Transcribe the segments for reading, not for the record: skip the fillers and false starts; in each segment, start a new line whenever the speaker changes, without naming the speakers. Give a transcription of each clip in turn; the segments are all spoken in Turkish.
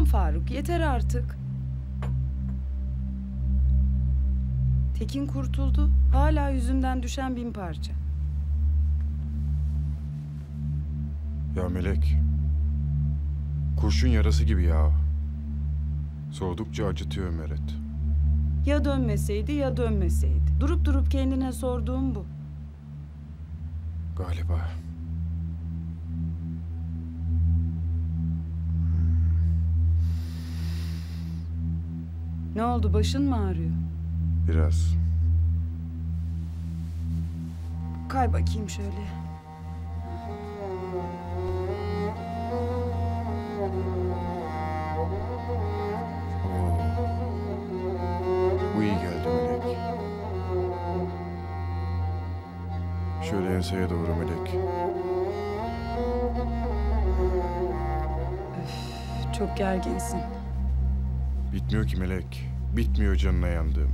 Faruk, yeter artık. Tekin kurtuldu. Hala yüzünden düşen 1000 parça.
Ya Melek, kurşun yarası gibi ya. Soğudukça acıtıyor Meret.
Ya dönmeseydi ya dönmeseydi. Durup durup kendine sorduğum bu.
Galiba.
Ne oldu, başın mı ağrıyor?
Biraz.
Kay bakayım şöyle.
Bu iyi geldi Melek. Şöyle enseye doğru Melek.
Çok gerginsin.
Bitmiyor ki Melek. Bitmiyor canına yandığım.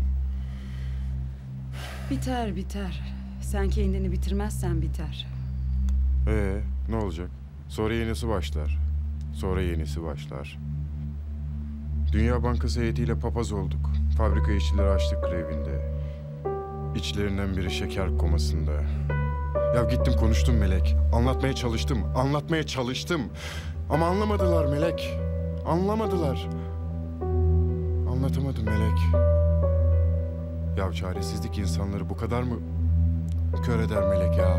Biter biter. Sen kendini bitirmezsen biter.
Ne olacak? Sonra yenisi başlar. Sonra yenisi başlar. Dünya Bankası heyetiyle papaz olduk. Fabrika işçileri açlık grevinde. İçlerinden biri şeker komasında. Ya gittim konuştum Melek. Anlatmaya çalıştım. Anlatmaya çalıştım. Ama anlamadılar Melek. Anlamadılar. Anlatamadım Melek. Ya çaresizlik insanları bu kadar mı kör eder Melek ya?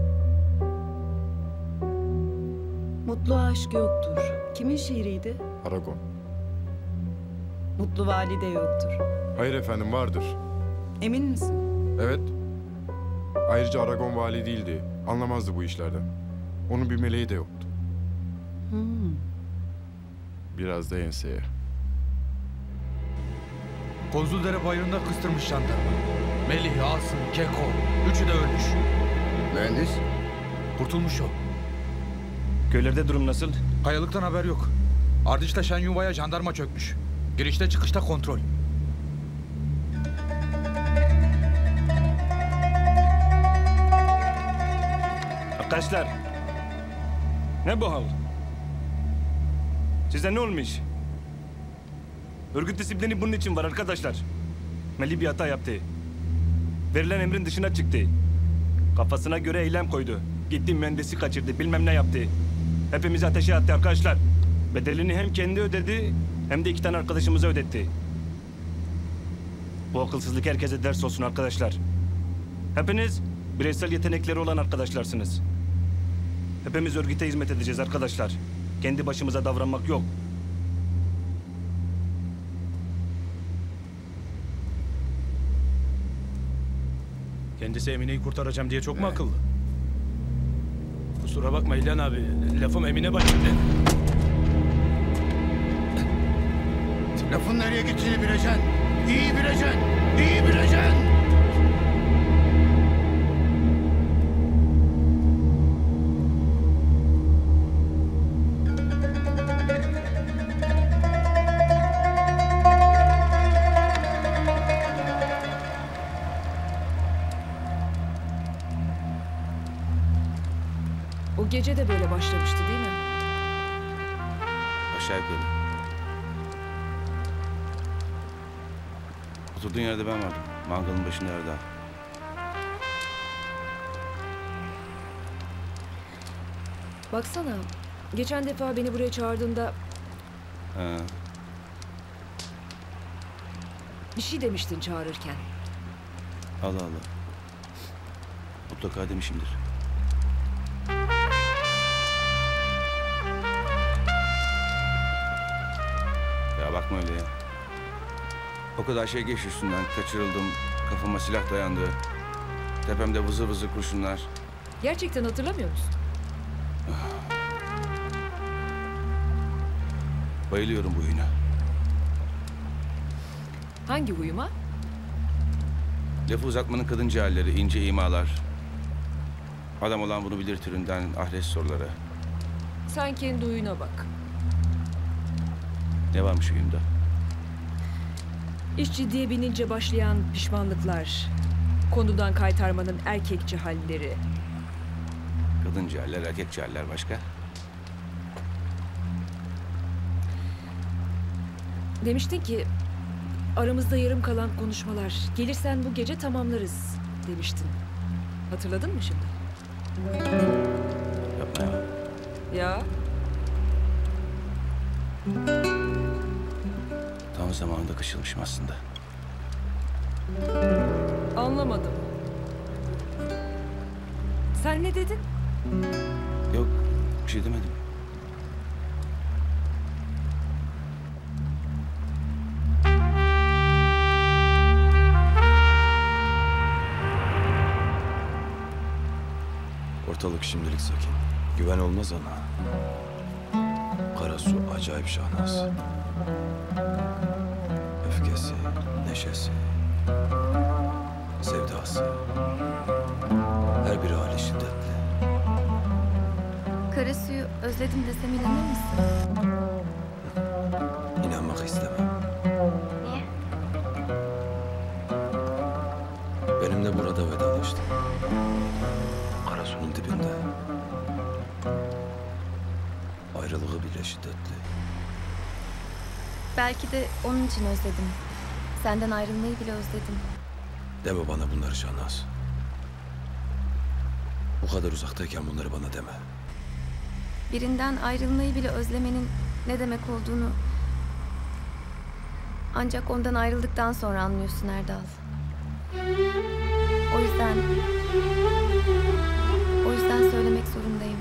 Mutlu aşk yoktur. Kimin şiiriydi?
Aragon.
Mutlu valide yoktur.
Hayır efendim vardır.
Emin misin?
Evet. Ayrıca Aragon vali değildi. Anlamazdı bu işlerden. Onun bir meleği de yoktu. Biraz da enseye.
Konzuldere bayırında kıstırmış jandarma. Melih, Asım, Keko. Üçü de ölmüş.
Mühendis?
Kurtulmuş o.
Köylerde durum nasıl?
Kayalıktan haber yok. Ardış'ta Şenyuva'ya jandarma çökmüş. Girişte çıkışta kontrol.
Arkadaşlar. Ne bu hal? Size ne olmuş? Örgüt disiplini bunun için var arkadaşlar. Melih bir hata yaptı. Verilen emrin dışına çıktı. Kafasına göre eylem koydu. Gitti mühendisi kaçırdı, bilmem ne yaptı. Hepimizi ateşe attı arkadaşlar. Bedelini hem kendi ödedi, hem de 2 tane arkadaşımıza ödetti. Bu akılsızlık herkese ders olsun arkadaşlar. Hepiniz bireysel yetenekleri olan arkadaşlarsınız. Hepimiz örgüte hizmet edeceğiz arkadaşlar. Kendi başımıza davranmak yok.
Kendisi Emine'yi kurtaracağım diye çok mu akıllı? Kusura bakma İlhan abi. Lafım Emine başladı.
Lafın nereye gittiğini bileceksin. İyi bileceksin. İyi bileceksin.
O gece de böyle başlamıştı değil mi?
Aşağı yukarı. Oturduğun yerde ben vardım. Mangalın başında Erdal.
Baksana, geçen defa beni buraya çağırdığında
Ha,
bir şey demiştin çağırırken.
Allah Allah. Mutlaka demişimdir. Ya bakma öyle ya. O kadar şey geç üstünden. Kaçırıldım. Kafama silah dayandı. Tepemde vızır vızır kurşunlar.
Gerçekten hatırlamıyor musun?
Bayılıyorum bu oyuna.
Hangi huyuma?
Lafı uzatmanın kadınca halleri, ince imalar. Adam olan bunu bilir türünden ahres soruları.
Sen kendi huyuna bak.
Ne varmış oyunda?
İş ciddiye binince başlayan pişmanlıklar. Konudan kaytarmanın erkekçe halleri.
Kadınca haller, erkekçe haller başka.
Demiştin ki aramızda yarım kalan konuşmalar. Gelirsen bu gece tamamlarız demiştin. Hatırladın mı şimdi?
Yapma ya.
Ya
Tam zamanında kaçırmışım aslında.
anlamadım. Sen ne dedin?
Yok, bir şey demedim.
Ortalık şimdilik sakin. Güven olmaz ama. Karasu acayip şahnaz. Öfkesi, neşesi, sevdası. Her biri hali şiddetli.
Karasu'yu özledim desem inanır mısın?
İnanmak istemem.
Niye?
Benimle burada vedalaştı. Karasu'nun dibinde. Ayrılığı bile şiddetli.
Belki de onun için özledim. Senden ayrılmayı bile özledim.
Deme bana bunları Şahnaz. Bu kadar uzaktayken bunları bana deme.
Birinden ayrılmayı bile özlemenin ne demek olduğunu ancak ondan ayrıldıktan sonra anlıyorsun Erdal. O yüzden söylemek zorundayım.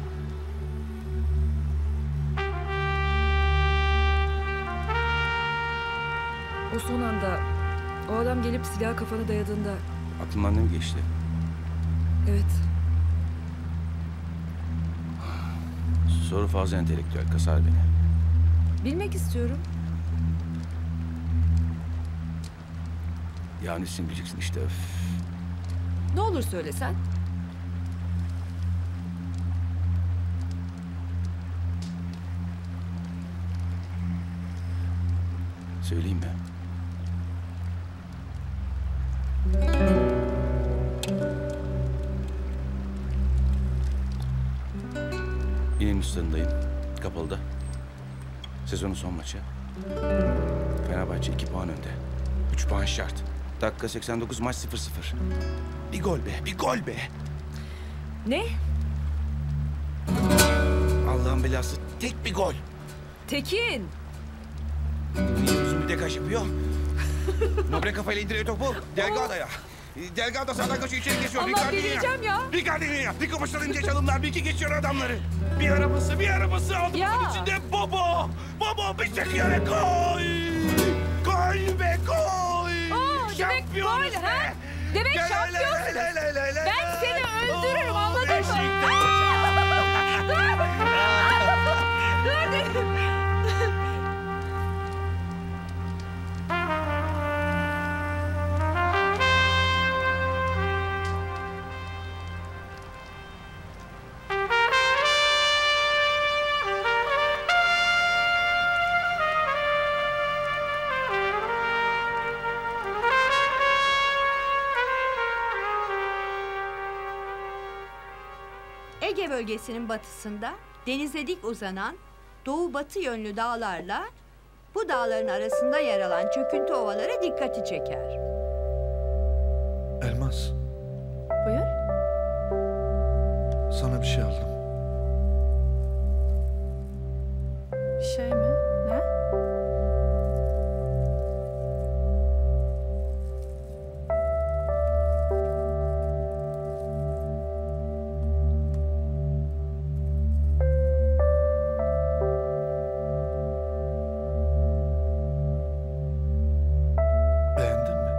O son anda o adam gelip silahı kafana dayadığında
Aklımdan ne mi geçti?
evet
Soru fazla entelektüel, kasar beni.
bilmek istiyorum.
Yani sen bileceksin işte. Öf.
Ne olur söylesen.
Söyleyeyim mi? İnönü stadındayım. Kapalıda. Sezonun son maçı. Fenerbahçe 2 puan önde. 3 puan şart. Dakika 89, maç 0-0. Bir gol be, bir gol be.
Ne?
Allah'ın belası tek bir gol.
Tekin!
Niye uzun bir dekaj yapıyor? Nobre kafayla indiriyor topu. Delgado'ya. Delgado sağdan koşuyor, içeri geçiyor.
Allah delireceğim ya.
Ricardo'ya. Rico başlarınca çalımlar, bir iki geçiyor adamları. Bir arabası
Ya.
altımızın içinde Bobo. Bobo bir çekiyor ve gol. Gol be gol.
Demek gol ha? Demek şampiyonsunuz. Ben seni öldürürüm, anladın mı? Dur!
Ege bölgesinin batısında denize dik uzanan doğu-batı yönlü dağlarla bu dağların arasında yer alan çöküntü ovaları dikkati çeker.
Elmas,
Buyur.
sana bir şey aldım.
Şey mi? Ne?
Beğendin mi?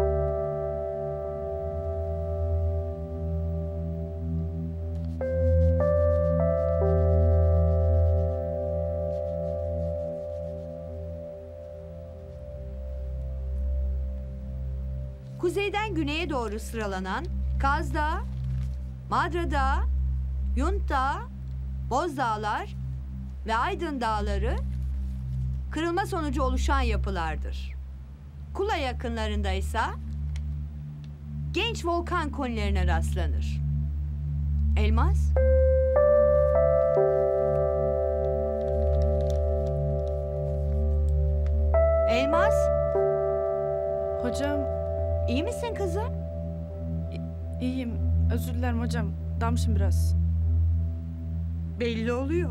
Kuzeyden güneye doğru sıralanan Kaz Dağı, Madra Dağı, Yunt Dağı, Boz Dağlar ve Aydın Dağları kırılma sonucu oluşan yapılardır. Kula yakınlarında ise genç volkan konilerine rastlanır. Elmas? Elmas,
Hocam
iyi misin kızım?
iyiyim. Özür dilerim hocam. Dalmışım biraz.
Belli oluyor.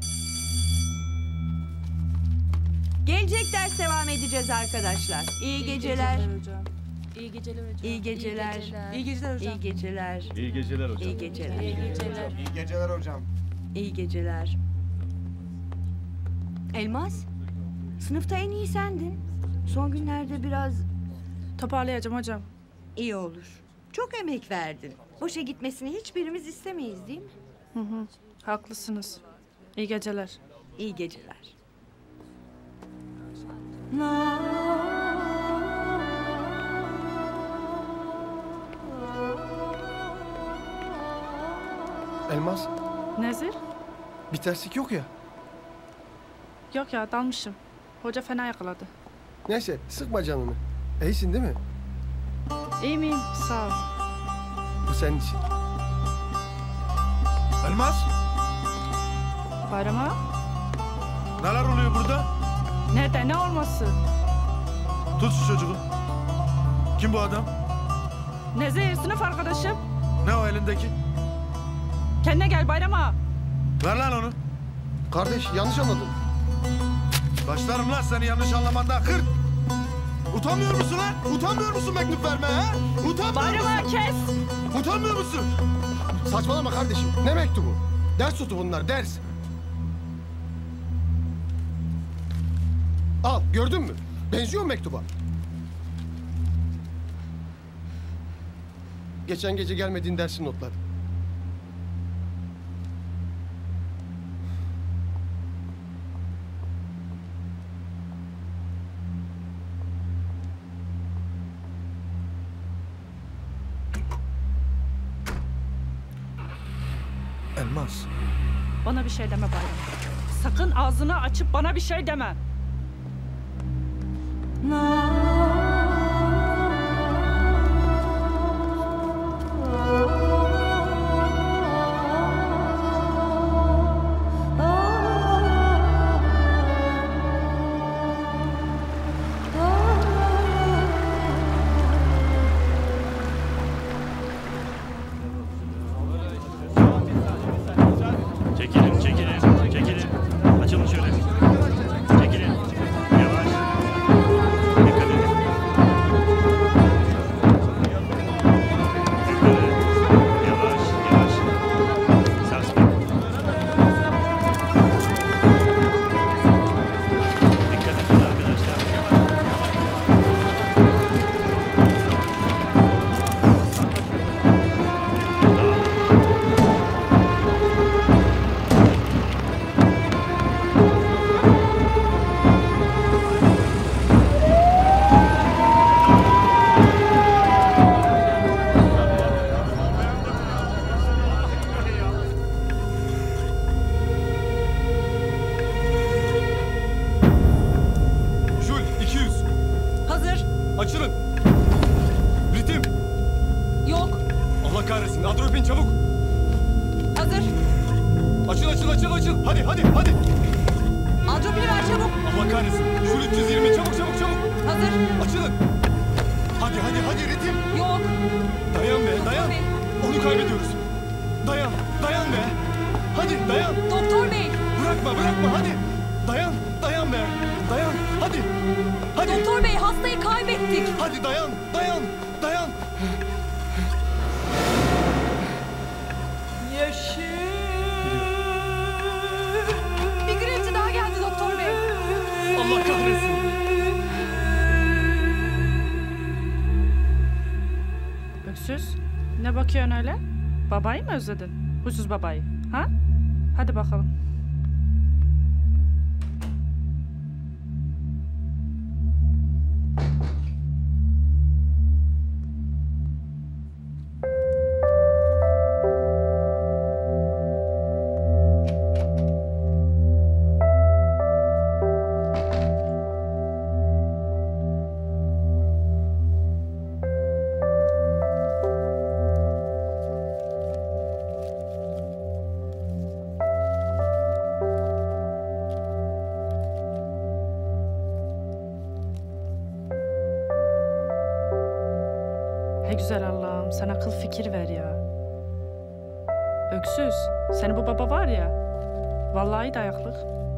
Gelecek ders devam edeceğiz arkadaşlar. İyi geceler.
hocam. İyi geceler hocam.
İyi geceler.
İyi geceler hocam.
İyi geceler.
İyi geceler hocam.
İyi geceler.
İyi geceler.
İyi geceler hocam.
İyi geceler. Elmas, sınıfta en iyi sendin. Son günlerde biraz
Toparlayacağım hocam.
iyi olur. Çok emek verdin. Boşa gitmesini hiçbirimiz istemeyiz değil mi?
Hı hı. Haklısınız. İyi geceler.
İyi geceler.
Elmas,
Nezir?
bir terslik yok ya.
Yok ya dalmışım. Hoca fena yakaladı.
Neyse, sıkma canını. İyisin değil mi?
İyi miyim? Sağ ol.
Bu senin için. Elmas,
Bayrama?
neler oluyor burada?
Nerede? Ne olması?
Tut şu çocuğu. Kim bu adam?
Nezir sınıf arkadaşım.
Ne o elindeki?
Kendine gel Bayrama.
Ver lan onu. Kardeş, yanlış anladın. Başlarım lan seni yanlış anlamanda. Kırt. Utanmıyor musun lan? Utanmıyor musun mektup vermeye ha? Utanmıyor
Bayrama
musun?
kes.
Utanmıyor musun? Saçmalama kardeşim. Ne mektubu? Ders notu bunlar, ders. Al, gördün mü? Benziyor mu mektuba? Geçen gece gelmediğin dersin notları. Elmas.
Bana bir şey deme Bayrama. Sakın ağzını açıp bana bir şey deme.
Çekilin, çekilin, çekilin. Açılın şöyle. Çekilin. Yavaş. Dikkat edin. Yukarı. Yavaş, yavaş. Sarsma. Dikkat edin arkadaşlar.
Jul 200.
Hazır.
Açılın. Ritim.
Yok.
Allah kahretsin. Adropin çabuk.
Hazır.
Açıl açıl açıl açıl. Hadi hadi hadi.
Adropini ver çabuk.
Allah kahretsin. Jul 320 çabuk çabuk çabuk.
Hazır.
Açılın. Hadi hadi hadi ritim.
Yok.
Dayan be dayan. Onu kaybediyoruz. Dayan dayan be. Hadi dayan.
Doktor bey.
Bırakma bırakma hadi. Dayan dayan be. Dayan hadi. Hadi.
Doktor bey hastayı kaybettik.
Hadi dayan dayan dayan.
Bir grevci daha geldi doktor bey.
Allah kahretsin.
Öksüz. Ne bakıyorsun öyle? Babayı mı özledin? Huysuz babayı. Ha? Hadi bakalım. He güzel Allah'ım, sen akıl fikir ver ya. Öksüz, senin bu baba var ya, vallahi dayaklık.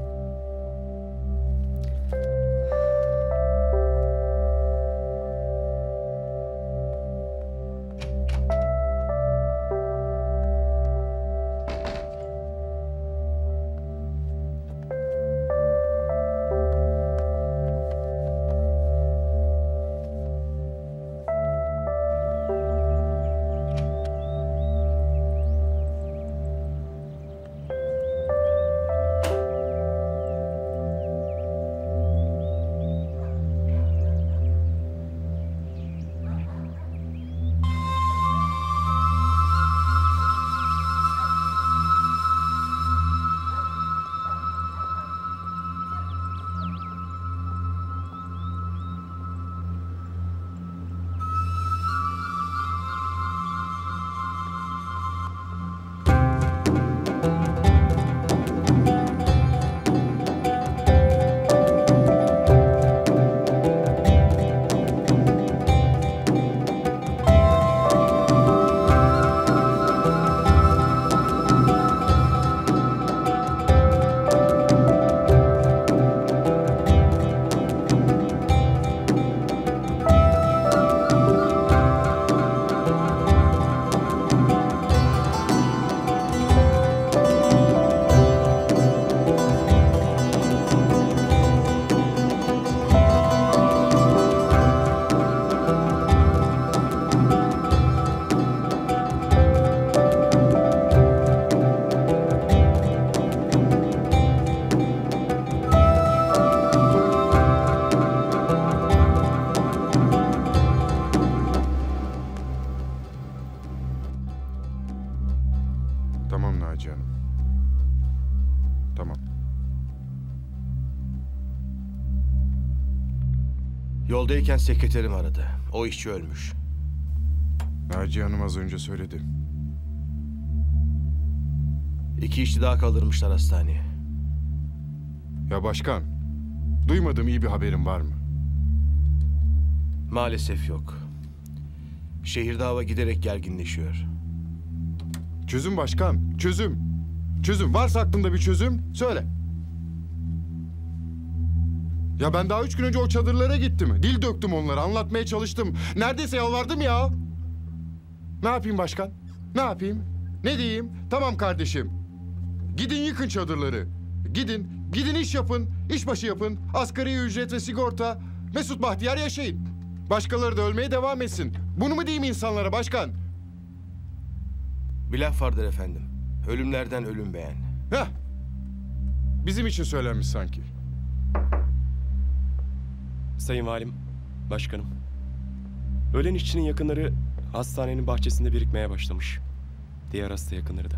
Tamam Naciye Hanım. Tamam.
Yoldayken sekreterim aradı. O işçi ölmüş.
Naciye Hanım az önce söyledi.
2 işçi daha kaldırmışlar hastaneye.
Ya başkan, duymadığım iyi bir haberin var mı?
Maalesef yok. Şehirde hava giderek gerginleşiyor.
Çözüm başkan, çözüm. Çözüm. Varsa aklında bir çözüm, söyle. Ya ben daha 3 gün önce o çadırlara gittim. Dil döktüm onlara, anlatmaya çalıştım. Neredeyse yalvardım ya. Ne yapayım başkan? Ne yapayım? Ne diyeyim? Tamam kardeşim. Gidin yıkın çadırları. Gidin iş yapın, işbaşı yapın. Asgari ücret ve sigorta. Mesut bahtiyar yaşayın. Başkaları da ölmeye devam etsin. Bunu mu diyeyim insanlara başkan?
Bir laf vardır efendim. Ölümlerden ölüm beğen.
Heh. Bizim için söylenmiş sanki.
Sayın Valim, Başkanım. Ölen işçinin yakınları hastanenin bahçesinde birikmeye başlamış. Diğer hasta yakınları da.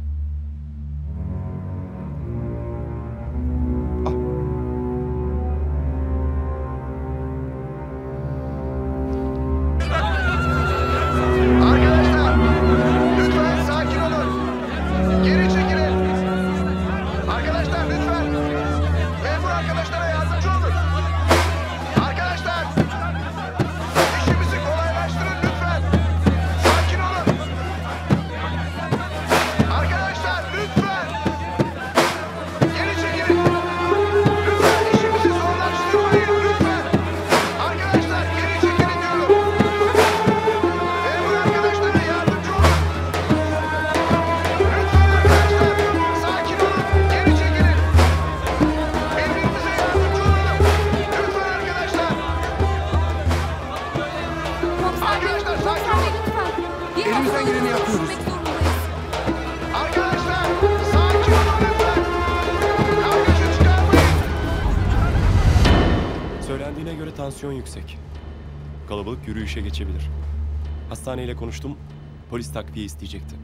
Söylendiğine göre tansiyon yüksek. Kalabalık yürüyüşe geçebilir. Hastaneyle konuştum, polis takviye isteyecekti.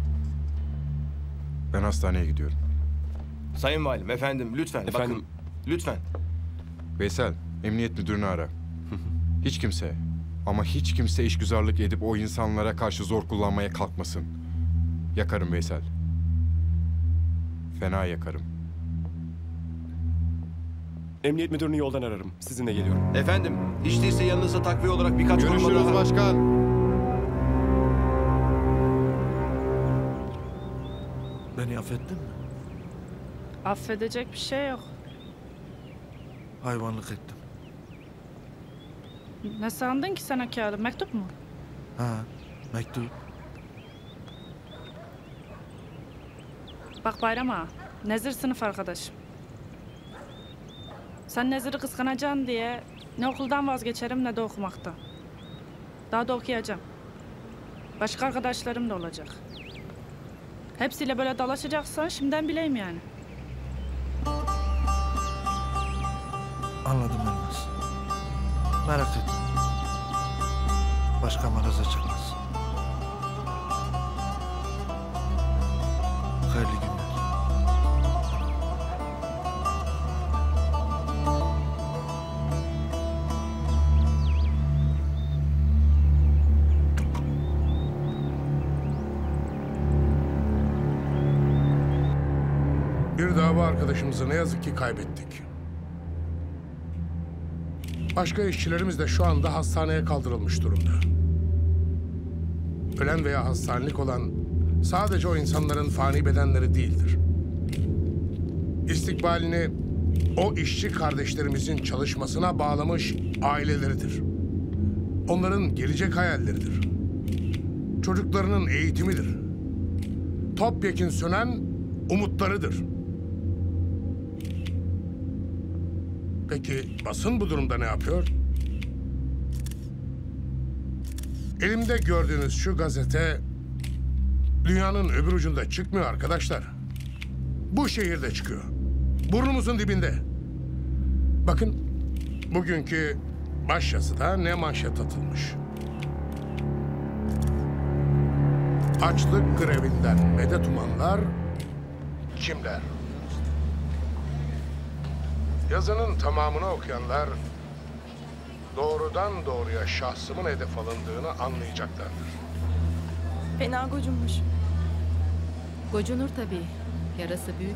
Ben hastaneye gidiyorum.
Sayın Valim, efendim lütfen
Efendim?
bakın. Lütfen.
Veysel, emniyet müdürünü ara. Hiç kimse, ama hiç kimse işgüzarlık edip o insanlara karşı zor kullanmaya kalkmasın. Yakarım Veysel. Fena yakarım.
Emniyet müdürünü yoldan ararım. Sizinle geliyorum.
Efendim, hiç değilse yanınıza takviye olarak birkaç koruma
Görüşürüz
daha.
başkan.
affettin mi?
Affedecek bir şey yok.
Hayvanlık ettim.
Ne sandın ki sen o kağıdı? Mektup mu?
Ha, mektup.
Bak Bayram ağa, Nezir sınıf arkadaşım. Sen Nezir'i kıskanacaksın diye ne okuldan vazgeçerim ne de okumaktan. Daha da okuyacağım. Başka arkadaşlarım da olacak. Hepsiyle böyle dalaşacaksan şimdiden bileyim yani.
Anladım Elmas. Merak etme. Başka maraza çıkmaz. Hayırlı günler.
Bir dava arkadaşımızı ne yazık ki kaybettik. Başka işçilerimiz de şu anda hastaneye kaldırılmış durumda. Ölen veya hastanelik olan sadece o insanların fani bedenleri değildir. İstikbalini o işçi kardeşlerimizin çalışmasına bağlamış aileleridir. Onların gelecek hayalleridir. Çocuklarının eğitimidir. Topyekün sönen umutlarıdır. Peki basın bu durumda ne yapıyor? Elimde gördüğünüz şu gazete dünyanın öbür ucunda çıkmıyor arkadaşlar. Bu şehirde çıkıyor. Burnumuzun dibinde. Bakın bugünkü başyazıda ne manşet atılmış. Açlık grevinden medet umanlar kimler? Yazının tamamını okuyanlar doğrudan doğruya şahsımın hedef alındığını anlayacaklardır.
Fena gocunmuş.
Gocunur tabii. Yarası büyük.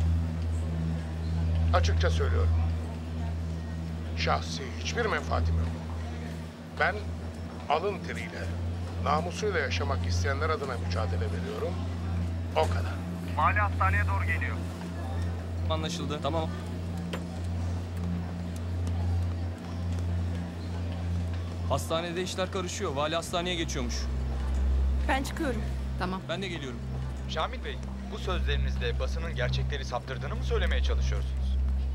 Açıkça söylüyorum. Şahsi hiçbir menfaatim yok. Ben alın teriyle, namusuyla yaşamak isteyenler adına mücadele veriyorum. O kadar.
Mali hastaneye doğru geliyor.
Anlaşıldı. Tamam. Hastanede işler karışıyor. Vali hastaneye geçiyormuş.
Ben çıkıyorum.
Tamam.
Ben de geliyorum.
Şamil Bey, bu sözlerinizde basının gerçekleri saptırdığını mı söylemeye çalışıyorsunuz?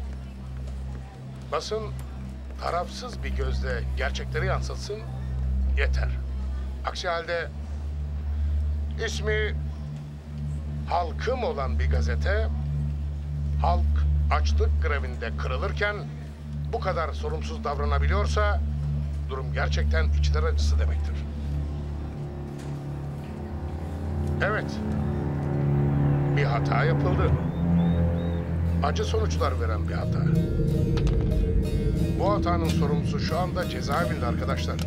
Basın tarafsız bir gözle gerçekleri yansıtsın yeter. Aksi halde ismi Halkım olan bir gazete halk açlık grevinde kırılırken bu kadar sorumsuz davranabiliyorsa durum gerçekten içler acısı demektir. Evet, bir hata yapıldı. Acı sonuçlar veren bir hata. Bu hatanın sorumlusu şu anda cezaevinde arkadaşlar.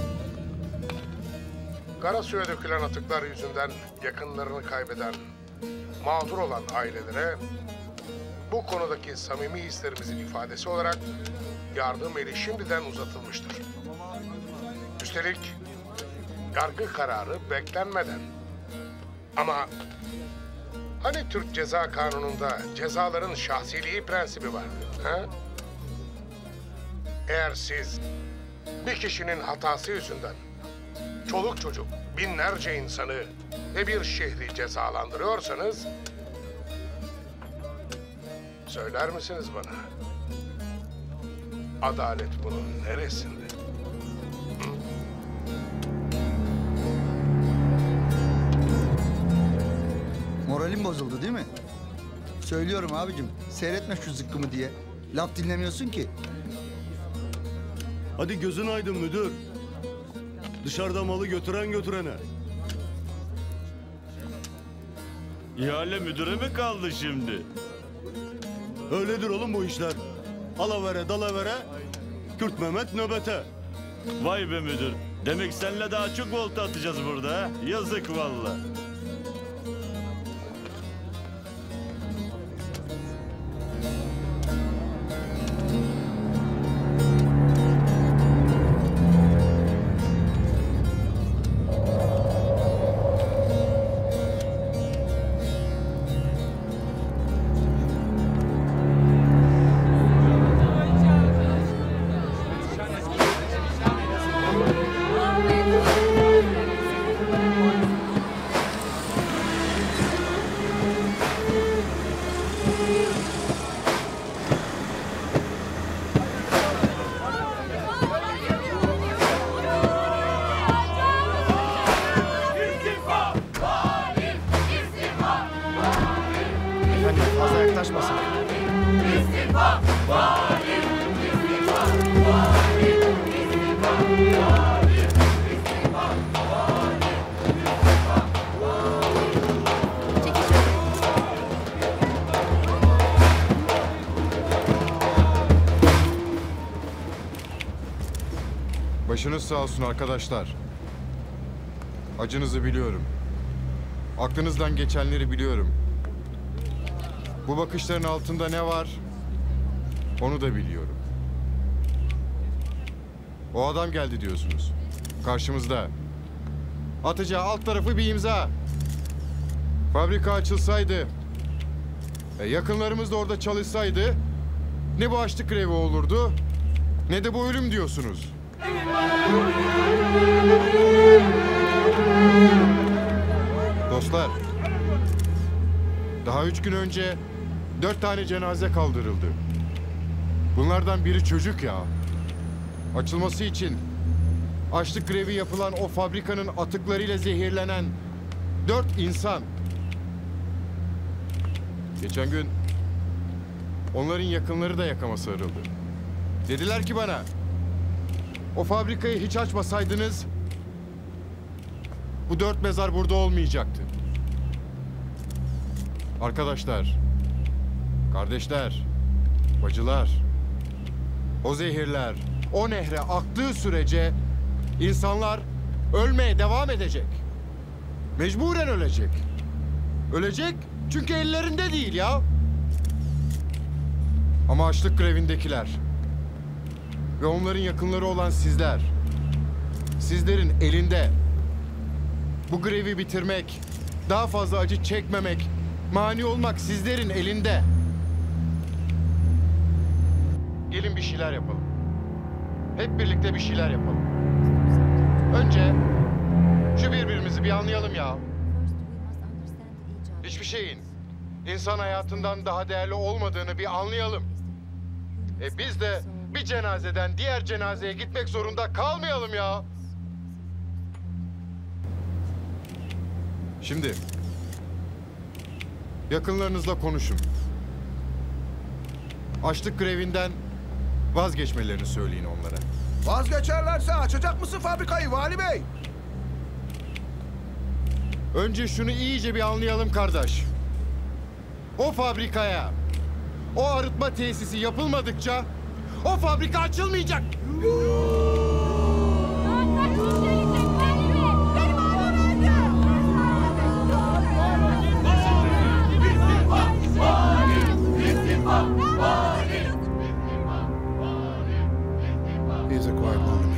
Karasu'ya dökülen atıklar yüzünden yakınlarını kaybeden, mağdur olan ailelere bu konudaki samimi hislerimizin ifadesi olarak yardım eli şimdiden uzatılmıştır. Üstelik yargı kararı beklenmeden. Ama hani Türk Ceza Kanunu'nda cezaların şahsiliği prensibi var, ha? Eğer siz bir kişinin hatası yüzünden çoluk çocuk, binlerce insanı ve bir şehri cezalandırıyorsanız söyler misiniz bana? Adalet bunun neresinde?
Moralim bozuldu değil mi? Söylüyorum abicim, seyretme şu zıkkımı diye. Laf dinlemiyorsun ki.
Hadi gözün aydın müdür. Dışarıda malı götüren götürene.
İhale müdüre mi kaldı şimdi?
Öyledir oğlum bu işler. Alavere dalavere, Kürt Mehmet nöbete.
Vay be müdür. Demek seninle daha çok volta atacağız burada ha? Yazık vallahi.
Başınız sağ olsun arkadaşlar. Acınızı biliyorum. Aklınızdan geçenleri biliyorum. Bu bakışların altında ne var? Onu da biliyorum. O adam geldi diyorsunuz. Karşımızda. Atacağı alt tarafı bir imza. Fabrika açılsaydı, yakınlarımız da orada çalışsaydı, ne bu açlık grevi olurdu, ne de bu ölüm diyorsunuz. Dostlar, daha 3 gün önce 4 tane cenaze kaldırıldı. Bunlardan biri çocuk ya. Açılması için açlık grevi yapılan o fabrikanın atıklarıyla zehirlenen 4 insan. Geçen gün onların yakınları da yakama sarıldı. Dediler ki bana, o fabrikayı hiç açmasaydınız bu 4 mezar burada olmayacaktı. Arkadaşlar, kardeşler, bacılar, o zehirler o nehre aktığı sürece insanlar ölmeye devam edecek. Mecburen ölecek. Ölecek çünkü ellerinde değil ya. Ama açlık grevindekiler ve onların yakınları olan sizler, sizlerin elinde. Bu grevi bitirmek, daha fazla acı çekmemek, mani olmak sizlerin elinde. Gelin bir şeyler yapalım. Hep birlikte bir şeyler yapalım. Önce şu birbirimizi bir anlayalım ya. Hiçbir şeyin insan hayatından daha değerli olmadığını bir anlayalım. Biz de bir cenazeden diğer cenazeye gitmek zorunda kalmayalım ya. Şimdi yakınlarınızla konuşun. Açlık grevinden vazgeçmelerini söyleyin onlara.
Vazgeçerlerse açacak mısın fabrikayı Vali Bey?
Önce şunu iyice bir anlayalım kardeş. O fabrikaya, o arıtma tesisi yapılmadıkça o fabrika açılmayacak.
He's a quiet woman.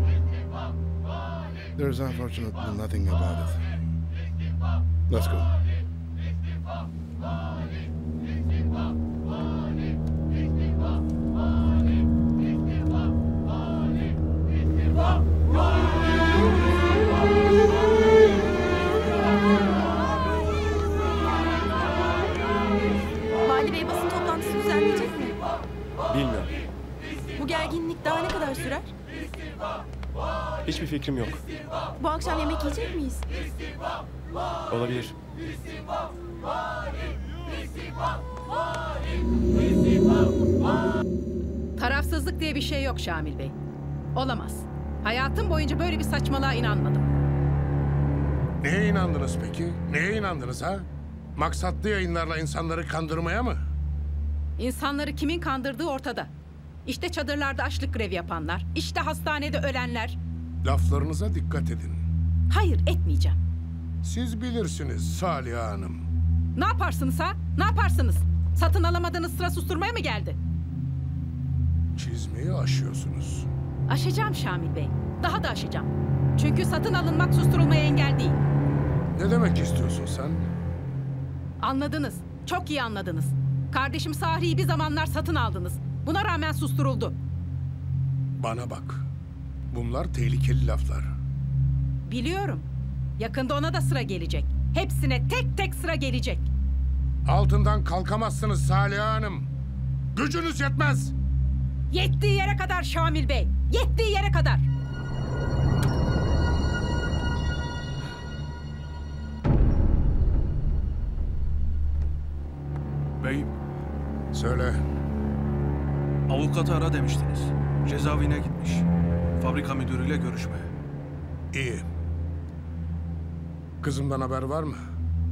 There's unfortunately nothing about it. Let's go.
Vali Bey basın toplantısı düzenleyecek mi?
Bilmiyorum.
Bu gerginlik daha ne kadar sürer?
Hiçbir fikrim yok.
Bu akşam yemek yiyecek miyiz?
Olabilir.
Tarafsızlık diye bir şey yok Şamil Bey. Olamaz. Hayatım boyunca böyle bir saçmalığa inanmadım.
Neye inandınız peki? Neye inandınız ha? Maksatlı yayınlarla insanları kandırmaya mı?
İnsanları kimin kandırdığı ortada. İşte çadırlarda açlık grevi yapanlar, işte hastanede ölenler.
Laflarınıza dikkat edin.
Hayır, etmeyeceğim.
Siz bilirsiniz Saliha Hanım.
Ne yaparsınız ha? Ne yaparsınız? Satın alamadığınız sıra susturmaya mı geldi?
Çizmeyi aşıyorsunuz.
Aşacağım Şamil Bey. Daha da aşacağım. Çünkü satın alınmak susturulmaya engel değil.
Ne demek istiyorsun sen?
Anladınız. Çok iyi anladınız. Kardeşim Sahri'yi bir zamanlar satın aldınız. Buna rağmen susturuldu.
Bana bak. Bunlar tehlikeli laflar.
Biliyorum. Yakında ona da sıra gelecek. Hepsine tek tek sıra gelecek.
Altından kalkamazsınız Saliha Hanım. Gücünüz yetmez.
Yettiği yere kadar Şamil Bey. Yettiği yere kadar.
Beyim,
Söyle.
avukatı ara demiştiniz. Cezaevine gitmiş. Fabrika müdürüyle görüşmeye.
İyi. Kızımdan haber var mı?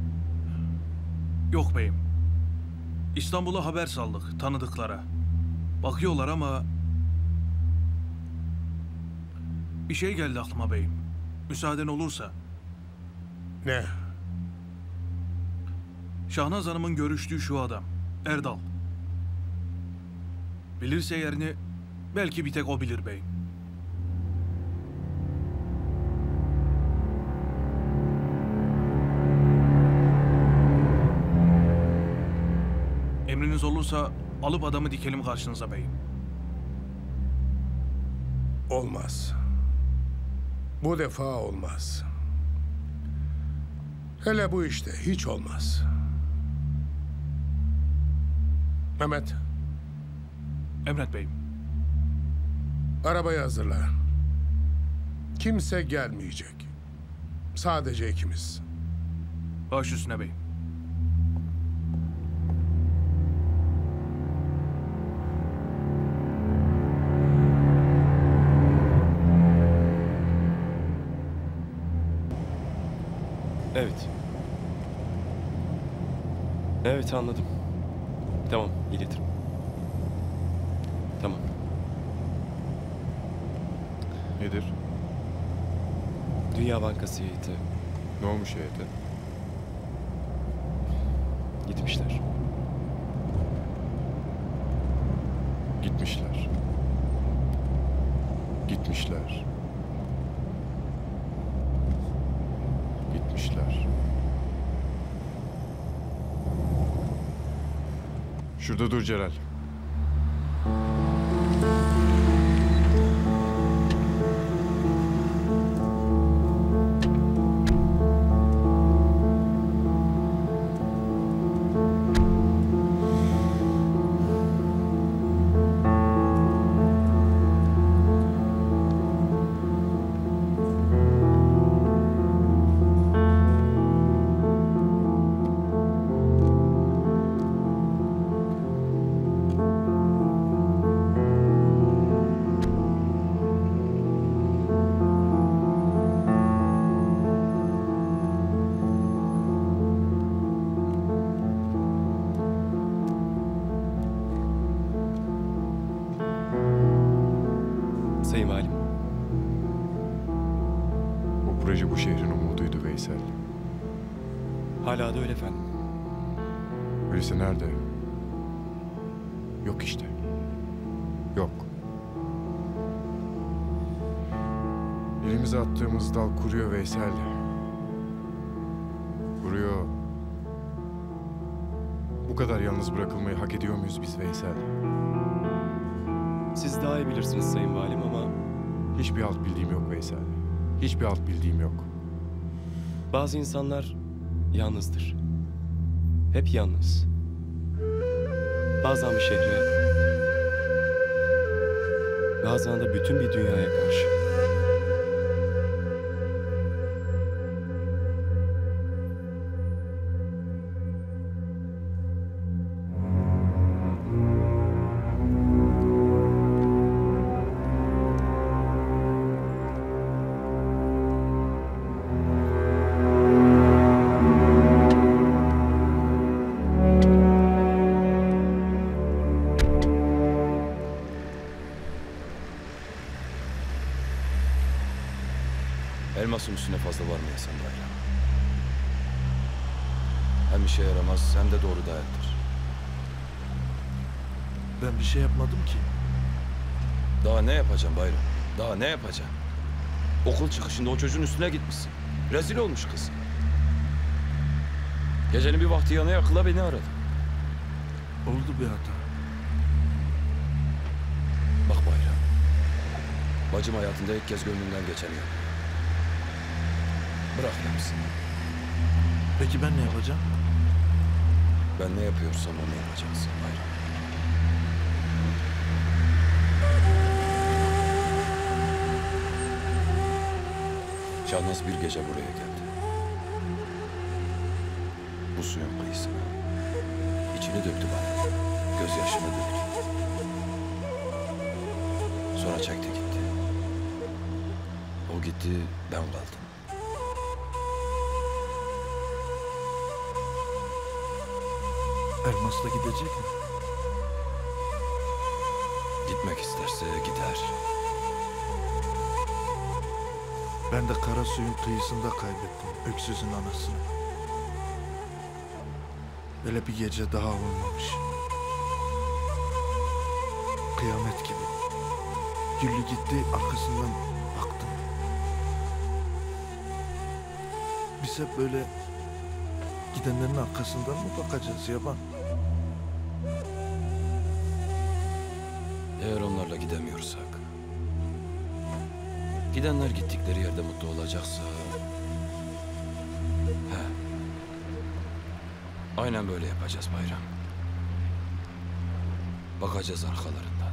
Yok beyim. İstanbul'a haber saldık tanıdıklara. Bakıyorlar ama...
Bir şey geldi aklıma beyim. Müsaaden olursa.
Ne?
Şahnaz Hanım'ın görüştüğü şu adam. Erdal. Bilirse yerini belki bir tek o bilir beyim. Emriniz olursa alıp adamı dikelim karşınıza beyim.
Olmaz. Bu defa olmaz. Hele bu işte hiç olmaz. Mehmet,
Emret beyim.
arabayı hazırla. Kimse gelmeyecek. Sadece ikimiz.
Baş üstüne beyim.
Evet. Evet, anladım. Tamam, iletirim. Tamam.
Nedir?
Dünya Bankası heyeti
Ne olmuş heyete?
gitmişler.
Gitmişler. Gitmişler. Gitmişler. Şurada dur Celal.
Sayın Valim,
Bu proje bu şehrin umuduydu Veysel.
hala da öyle efendim.
Öyleyse nerede? Yok işte. Yok. Elimize attığımız dal kuruyor Veysel. Kuruyor. Bu kadar yalnız bırakılmayı hak ediyor muyuz biz Veysel?
Siz daha iyi bilirsiniz Sayın Valim ama
Hiçbir alt bildiğim yok Veysel. Hiçbir alt bildiğim yok.
bazı insanlar yalnızdır. Hep yalnız. Bazen bir şehre, bazen de bütün bir dünyaya karşı.
Elmasın üstüne fazla varmayasın bayram. Hem işe yaramaz hem de doğru değildir.
Ben bir şey yapmadım ki.
Daha ne yapacağım bayram? Daha ne yapacağım? Okul çıkışında o çocuğun üstüne gitmişsin. Rezil olmuş kız. Gecenin bir vakti yana yakıla beni aradı.
Oldu bir hata.
Bak bayram. Bacım hayatında ilk kez gönlünden geçeni yok. Bırak yapsın.
Peki ben ne yapacağım?
Ben ne yapıyorsam onu yapacaksın bayram. Şahnaz bir gece buraya geldi. Bu suyun kıyısına. İçini döktü bana. Gözyaşını döktü. Sonra çekti gitti. O gitti, ben kaldım.
Elmas'la gidecek mi?
Gitmek isterse gider.
Ben de kara suyun kıyısında kaybettim öksüzün anasını. Böyle bir gece daha olmamış. Kıyamet gibi. Güllü gitti, arkasından baktım. Biz hep böyle gidenlerin arkasından mı bakacağız yaban?
Eğer onlarla gidemiyorsak, gidenler gittikleri yerde mutlu olacaksa... He. Aynen böyle yapacağız Bayram. Bakacağız arkalarından.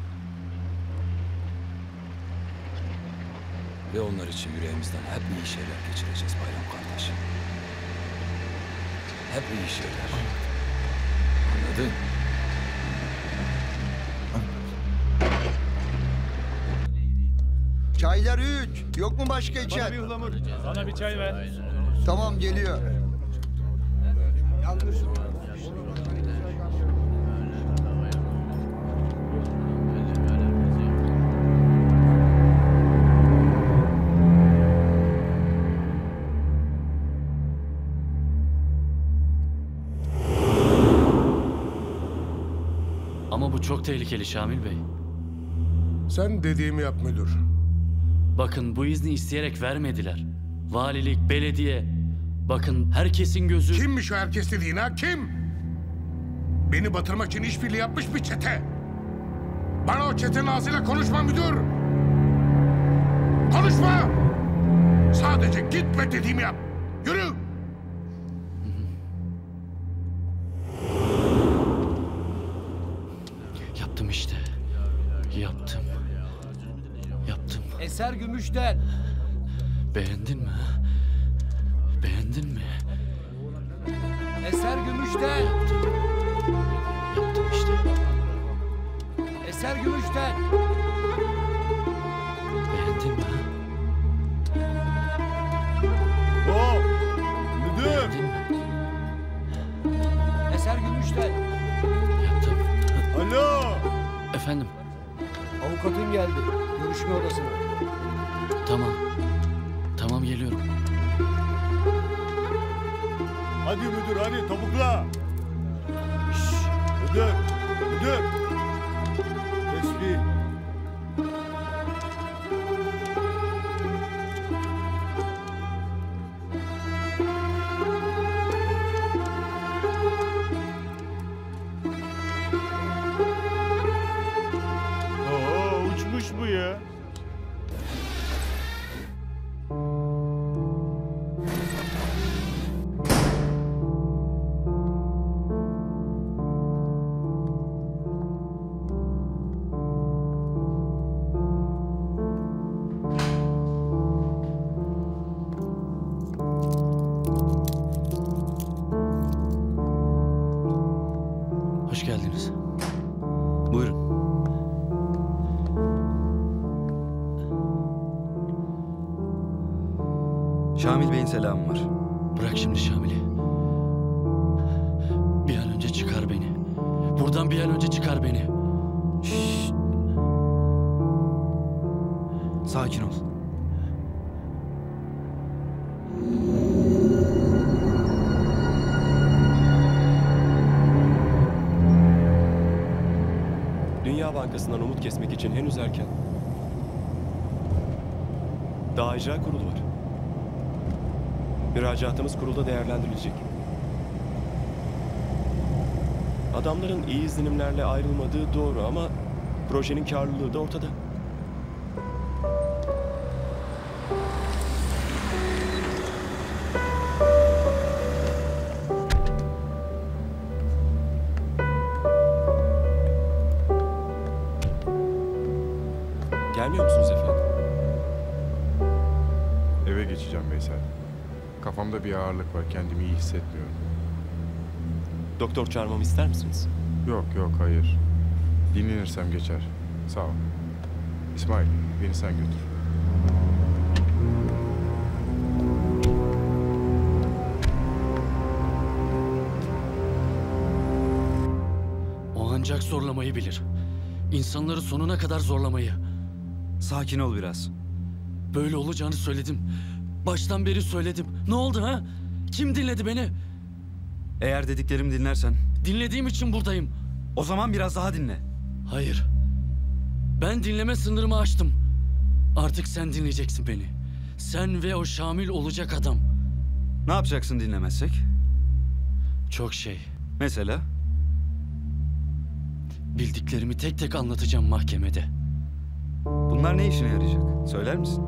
Ve onlar için yüreğimizden hep iyi şeyler geçireceğiz Bayram kardeşim. Hep iyi şeyler. Anladın?
Çaylar 3. Yok mu başka içen?
Bana bir ıhlamur. Bana bir çay ver.
Tamam geliyor. Yanlış.
Ama bu çok tehlikeli Şamil Bey.
Sen dediğimi yap müdür.
Bakın bu izni isteyerek vermediler. Valilik, belediye. Bakın herkesin gözü...
Kimmiş o herkes dediğin ha? Kim? Beni batırmak için işbirliği yapmış bir çete. Bana o çetenin ağzıyla konuşma müdür. Konuşma! Sadece git ve dediğimi yap. Yürü!
Yaptım işte. Yaptım. Yaptım.
Eser Gümüş'ten.
Beğendin mi? Ha? Beğendin mi?
Eser Gümüş'ten.
Yaptım işte.
Eser Gümüş'ten.
Beğendin mi? Ha?
Oo, müdür.
Beğendin mi?
Eser Gümüş'ten.
Yaptım.
Alo.
Efendim?
Avukatın geldi. Görüşme odasına.
Tamam. Tamam geliyorum.
Hadi müdür hadi topukla. Şşş, müdür. Müdür. Tesbih. Oo, uçmuş bu ya.
Hoş geldiniz.
Buyurun. Şamil Bey'in selamı var.
Bırak şimdi Şamil'i. Bir an önce çıkar beni. Buradan bir an önce çıkar beni.
Şşş. Sakin ol.
Dünya Bankası'ndan umut kesmek için henüz erken. Daha icra kurulu var. Müracaatımız kurulda değerlendirilecek. Adamların iyi izlenimlerle ayrılmadığı doğru ama projenin karlılığı da ortada. Gelmiyor musunuz efendim?
Eve geçeceğim Veysel. Kafamda bir ağırlık var. Kendimi iyi hissetmiyorum.
Doktor çağırmamı ister misiniz?
Yok yok hayır. Dinlenirsem geçer. Sağ ol. İsmail beni sen götür.
O ancak zorlamayı bilir. İnsanları sonuna kadar zorlamayı.
Sakin ol biraz.
Böyle olacağını söyledim. Baştan beri söyledim. Ne oldu ha? Kim dinledi beni?
Eğer dediklerimi dinlersen...
Dinlediğim için buradayım.
O zaman biraz daha dinle.
Hayır. Ben dinleme sınırımı aştım. Artık sen dinleyeceksin beni. Sen ve o Şamil olacak adam.
Ne yapacaksın dinlemezsek?
Çok şey.
Mesela?
Bildiklerimi tek tek anlatacağım mahkemede.
Bunlar ne işine yarayacak? Söyler misin?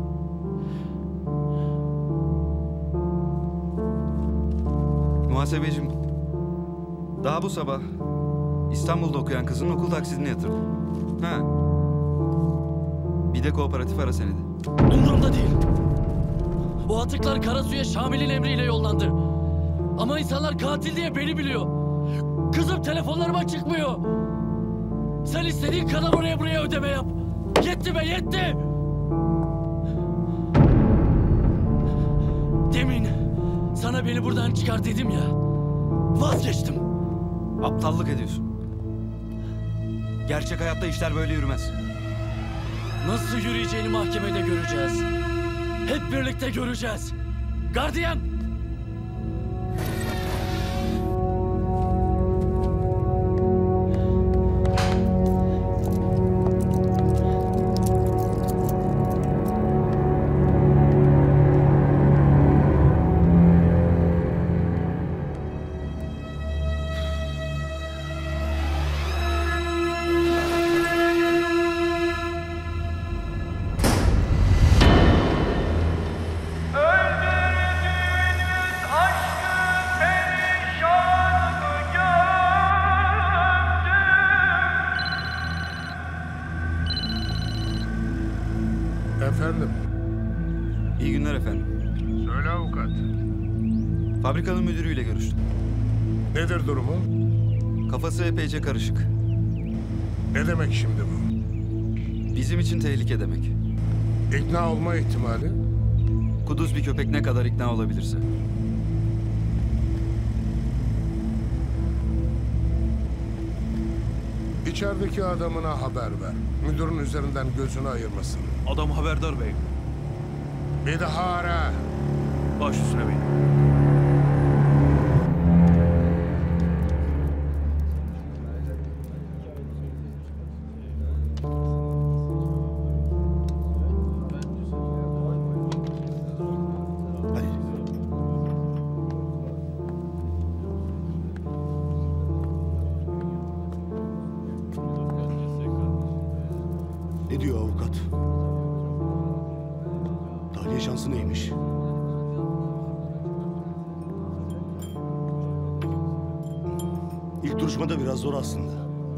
Muhasebecim, daha bu sabah İstanbul'da okuyan kızın okul taksidini yatırdım. Ha. Bir de kooperatif ara senedi.
Umurumda değil. O atıklar Karasu'ya Şamil'in emriyle yollandı. Ama insanlar katil diye beni biliyor. Kızım telefonlarıma çıkmıyor. Sen istediğin kadar oraya buraya ödeme yap. Yetti be, yetti! Demin sana beni buradan çıkar dedim ya. Vazgeçtim.
Aptallık ediyorsun. Gerçek hayatta işler böyle yürümez.
Nasıl yürüyeceğini mahkemede göreceğiz. Hep birlikte göreceğiz. Gardiyan!
Efendim?
İyi günler efendim.
Söyle avukat.
Fabrikanın müdürüyle görüştüm.
Nedir durumu?
Kafası epeyce karışık.
Ne demek şimdi bu?
Bizim için tehlike demek.
İkna olma ihtimali?
Kuduz bir köpek ne kadar ikna olabilirse.
İçerideki adamına haber ver. Müdürün üzerinden gözünü ayırmasın.
Adam haberdar bey.
Bir daha ara.
Baş üstüne bey.
Ne diyor avukat? Tahliye şansı neymiş? İlk duruşmada biraz zor aslında.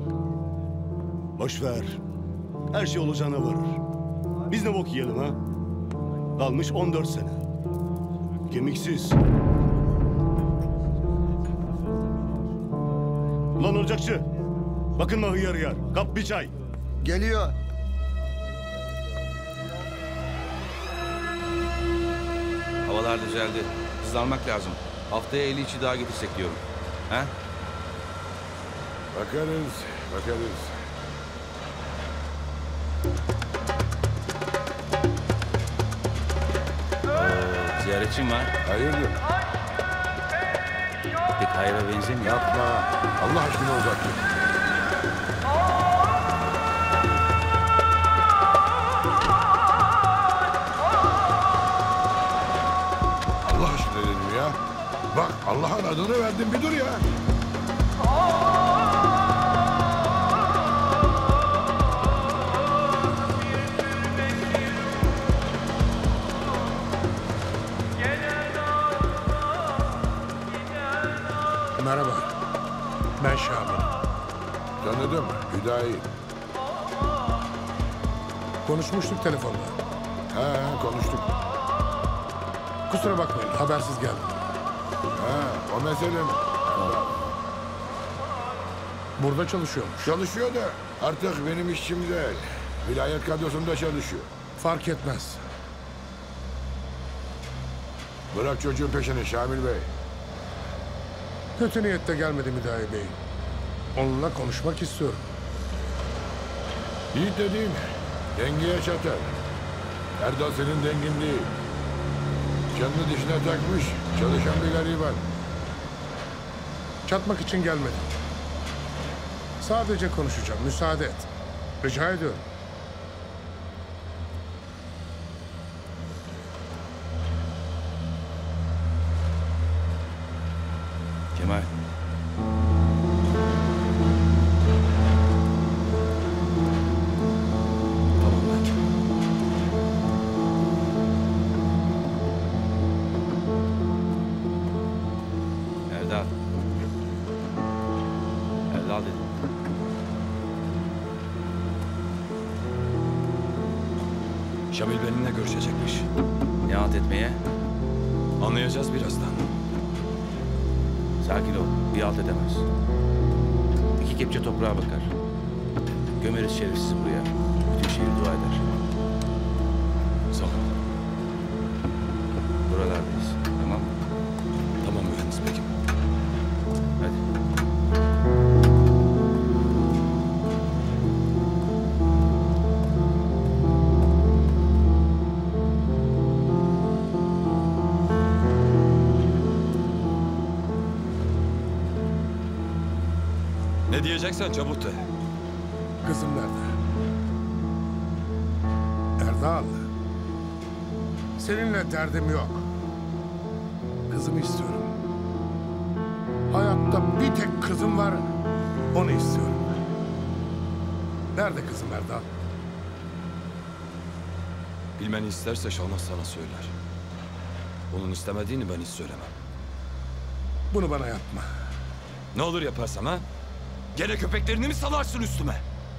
Boş ver. Her şey olacağına varır. Biz ne bok yiyelim ha? Kalmış 14 sene. Kemiksiz. Ulan ocakçı. Bakınma hıyar hıyar. Kap bir çay.
Geliyor.
Havalar düzeldi. Hızlanmak lazım. Haftaya 50 içi daha getirsek diyorum. He?
Bakarız, bakarız.
Ziyaretçim var.
Hayırdır?
Pek hayra benzemiyor.
Yapma. Allah aşkına uzak dur. Allah aşkına dedim ya. Bak Allah'ın adını verdim, bir dur ya. Merhaba. Ben Şamil. Tanıdım. Hüdayi. Konuşmuştuk telefonda. He, konuştuk. Kusura bakmayın, habersiz geldim. Ha, o mesele mi? Burada çalışıyormuş. Çalışıyor da artık benim işim değil. Vilayet kadrosunda çalışıyor. Fark etmez. Bırak çocuğun peşini Şamil Bey. Kötü niyette gelmedi Müdahil Bey. Onunla konuşmak istiyorum. Yiğit dediğin dengeye çatar.
Erdal senin dengin değil. Canını dişine takmış, çalışan bir gariban.
Çatmak için gelmedim. Sadece konuşacağım. Müsaade et. Rica ediyorum.
Kemal. Erdal. Erdal dedim.
Şamil benimle görüşecekmiş.
Ne halt etmeye?
Anlayacağız birazdan.
Sakin ol. Bir halt edemez. 2 kepçe toprağa bakar. Gömeriz şerefsizi buraya. Bütün şehir dua eder.
Sağ ol.
Buralardayız. Tamam mı?
Tamam mühendis bekim.
Hadi.
Ne diyeceksen çabuk de.
Kızım nerede? Erdal. Seninle derdim yok. Kızımı istiyorum. Hayatta bir tek kızım var. Onu istiyorum. Nerede kızım Erdal?
Bilmeni isterse Şahnaz sana söyler. Onun istemediğini ben hiç söylemem.
Bunu bana yapma.
Ne olur yaparsam ha? Gene köpeklerini mi salarsın üstüme?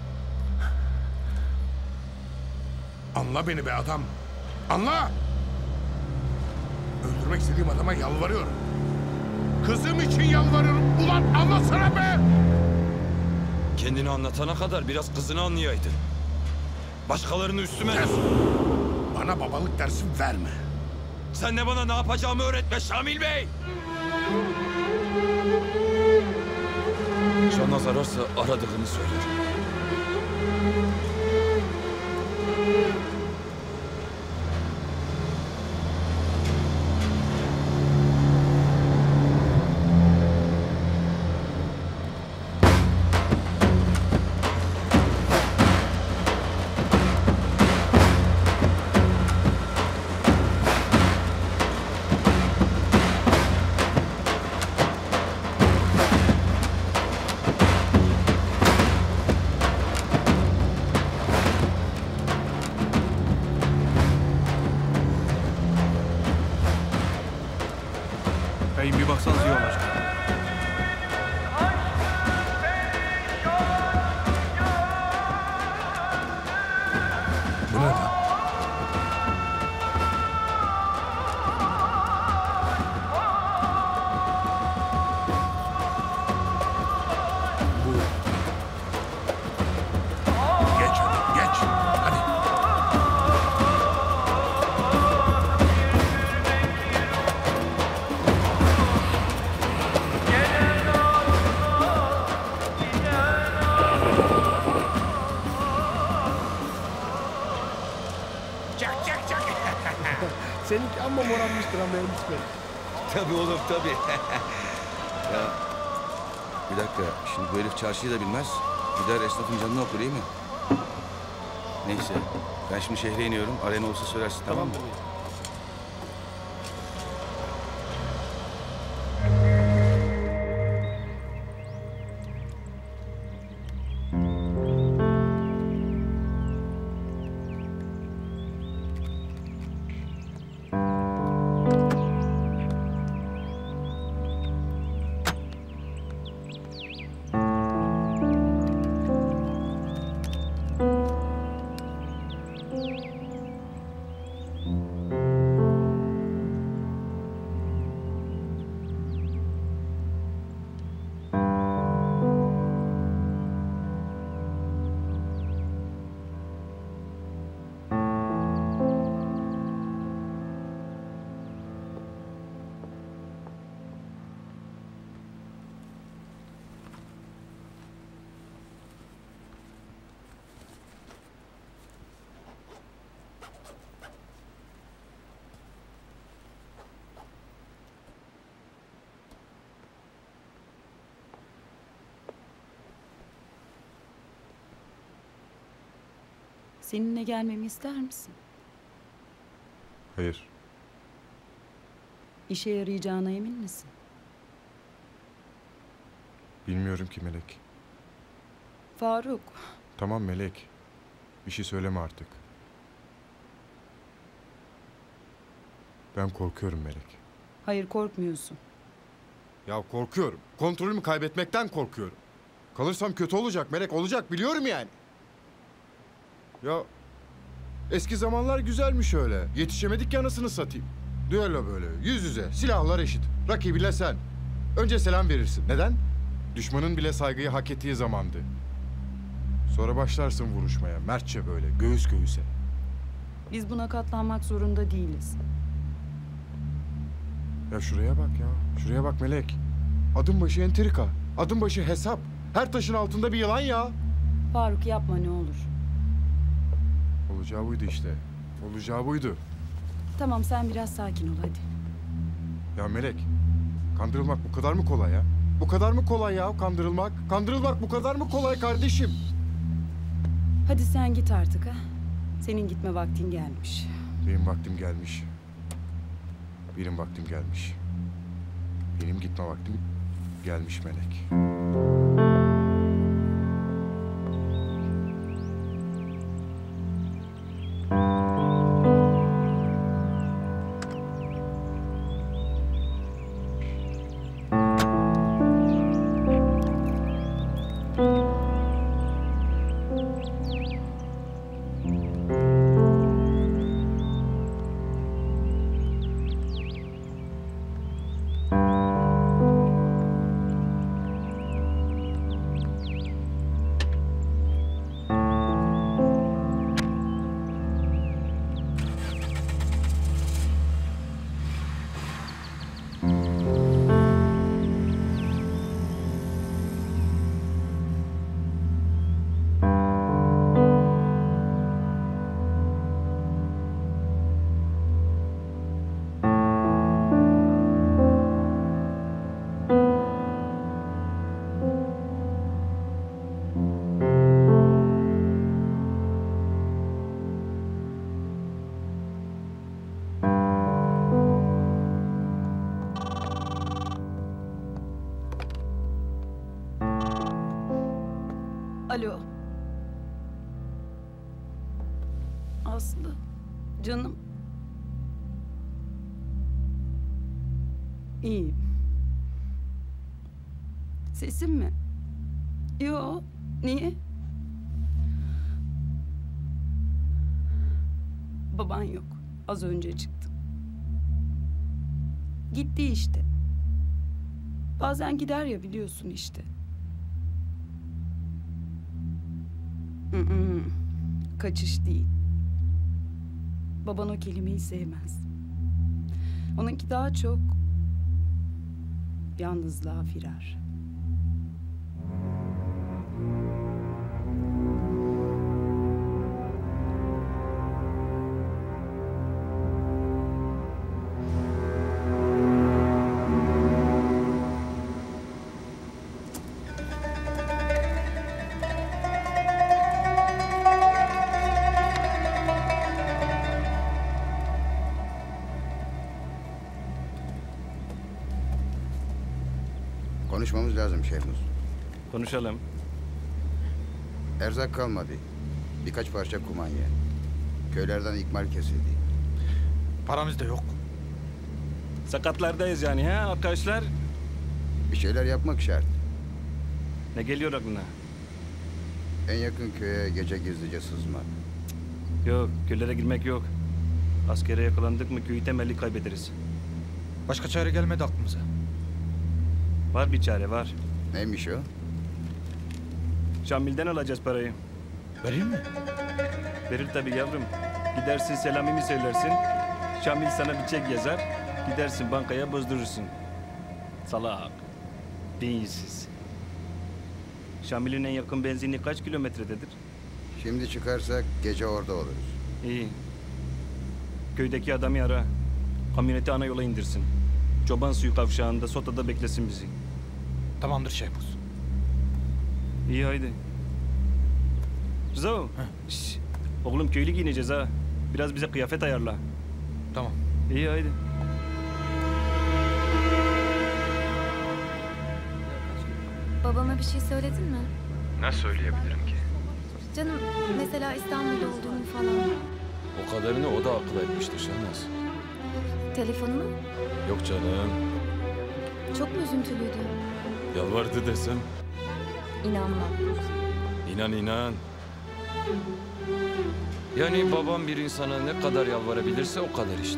Anla beni be adam. Anla! Öldürmek istediğim adama yalvarıyorum. Kızım için yalvarıyorum. Ulan anlasana be!
Kendini anlatana kadar biraz kızını anlayaydın. Başkalarını üstüme...
Kes! Bana babalık dersi verme.
Sen de bana ne yapacağımı öğretme Şamil Bey! Şahnaz ararsa aradığını söyler.
Beyim bir baksanız iyi olur.
Bu ne lan? Geç hadi, geç. Hadi.
Seninki amma morarmıştır ama mühendis bey.
Tabii oğlum tabii. Ya bir dakika, şimdi bu herif çarşıyı da bilmez. Gider esnafın canını okur, değil mi? Neyse, ben şimdi şehre iniyorum. Arena olsa söylersin, tamam mı?
Seninle gelmemi ister misin?
Hayır.
İşe yarayacağına emin misin?
Bilmiyorum ki Melek.
Faruk,
Tamam Melek. Bir şey söyleme artık. Ben korkuyorum Melek.
hayır korkmuyorsun.
Ya korkuyorum. Kontrolümü kaybetmekten korkuyorum. Kalırsam kötü olacak Melek, olacak biliyorum yani. Ya eski zamanlar güzelmiş öyle. Yetişemedik ya anasını satayım. Düello böyle yüz yüze, silahlar eşit. Rakibiyle sen. Önce selam verirsin. Neden? Düşmanın bile saygıyı hak ettiği zamandı. Sonra başlarsın vuruşmaya, mertçe böyle, göğüs göğüse.
Biz buna katlanmak zorunda değiliz.
Ya şuraya bak ya, şuraya bak Melek. Adım başı entrika, adım başı hesap. Her taşın altında bir yılan ya.
Faruk yapma ne olur.
Olacağı buydu işte, olacağı buydu.
Tamam sen biraz sakin ol hadi.
Ya Melek, kandırılmak bu kadar mı kolay ya? Bu kadar mı kolay ya kandırılmak? Kandırılmak bu kadar mı kolay kardeşim?
Hadi sen git artık ha. Senin gitme vaktin gelmiş.
Benim vaktim gelmiş. Benim vaktim gelmiş. Benim gitme vaktim gelmiş Melek.
Alo. Aslı. Canım. İyiyim. Sesim mi? Yo. Niye? Baban yok. Az önce çıktı. Gitti işte. Bazen gider ya biliyorsun işte. Kaçış değil. Baban o kelimeyi sevmez. Onunki daha çok yalnızlığa firar.
Konuşmamız lazım Şehmuz.
Konuşalım.
Erzak kalmadı. Birkaç parça kumanya. Köylerden ikmal kesildi.
Paramız da yok.
Sakatlardayız yani ha arkadaşlar?
Bir şeyler yapmak şart.
Ne geliyor aklına?
En yakın köye gece gizlice sızma.
Yok, köylere girmek yok. Askere yakalandık mı köyü temelli kaybederiz.
Başka çare gelmedi aklımıza.
Var bir çare var.
Neymiş o?
Şamil'den alacağız parayı.
Vereyim mi?
Verir tabii yavrum. Gidersin selamimi söylersin. Şamil sana bir çek yazar. Gidersin bankaya bozdurursun. Salak. Beyinsiz. Şamil'in en yakın benzinliği kaç kilometrededir?
Şimdi çıkarsak gece orada oluruz.
İyi. Köydeki adamı ara. Kamyoneti ana yola indirsin. Çoban suyu kavşağında sotada beklesin bizi.
Tamamdır Şehmuz.
İyi haydi. Rıza. Şş, Oğlum köylü giyineceğiz ha. Biraz bize kıyafet ayarla.
Tamam.
İyi haydi.
Babama bir şey söyledin mi?
Ne söyleyebilirim ki?
Canım mesela İstanbul'da olduğunu falan.
O kadarını o da akıl etmiştir Şahnaz.
Telefonunu?
Yok canım.
Çok mu üzüntülüydü?
Yalvardı desem.
İnanmam.
İnan inan. Yani babam bir insana ne kadar yalvarabilirse o kadar işte.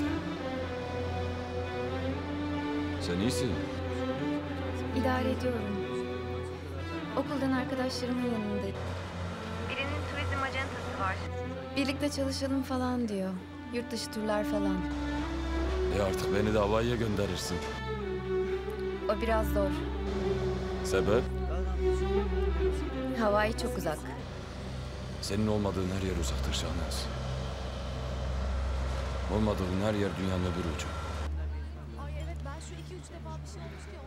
Sen iyisin.
İdare ediyorum. Okuldan arkadaşlarımın yanındayım. Birinin turizm acentası var. Birlikte çalışalım falan diyor. Yurt dışı turlar falan.
Artık beni de Hawaii'ye gönderirsin.
O biraz zor.
Sebep?
Hawaii çok uzak.
Senin olmadığın her yer uzaktır Şahnaz. Olmadığın her yer dünyanın öbür ucu.
Ay evet ben şu 2-3 defa bir şey olmuştu ya.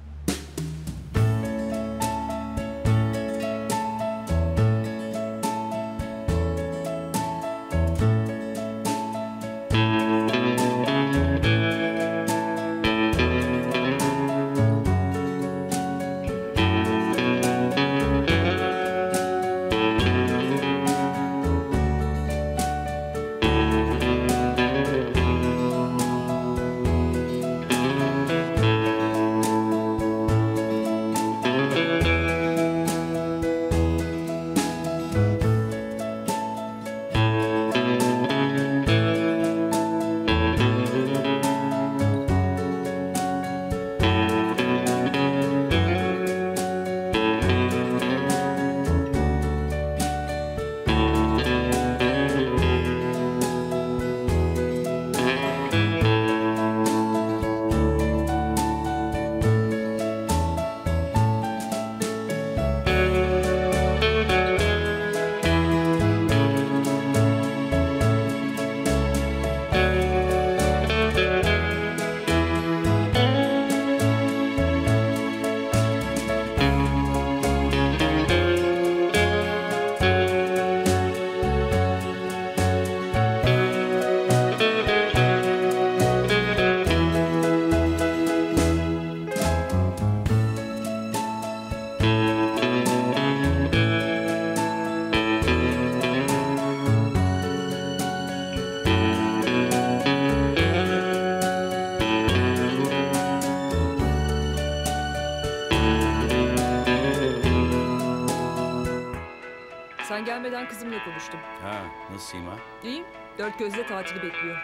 Sen gelmeden kızımla konuştum.
Ha, nasıl Sima?
İyiyim. Dört gözle tatili bekliyor.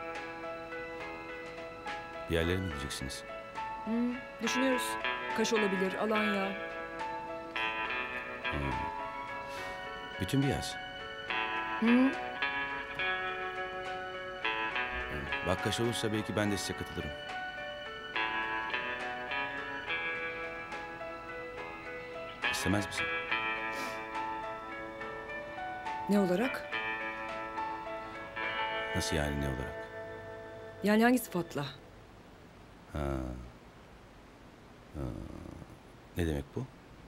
Bir yerlere mi gideceksiniz?
Düşünüyoruz. Kaş olabilir, Alanya.
Bütün bir yaz. Bak Kaş olursa belki ben de size katılırım. İstemez misin?
Ne olarak?
Nasıl yani ne olarak?
Yani hangi sıfatla?
Ha. Ne demek bu?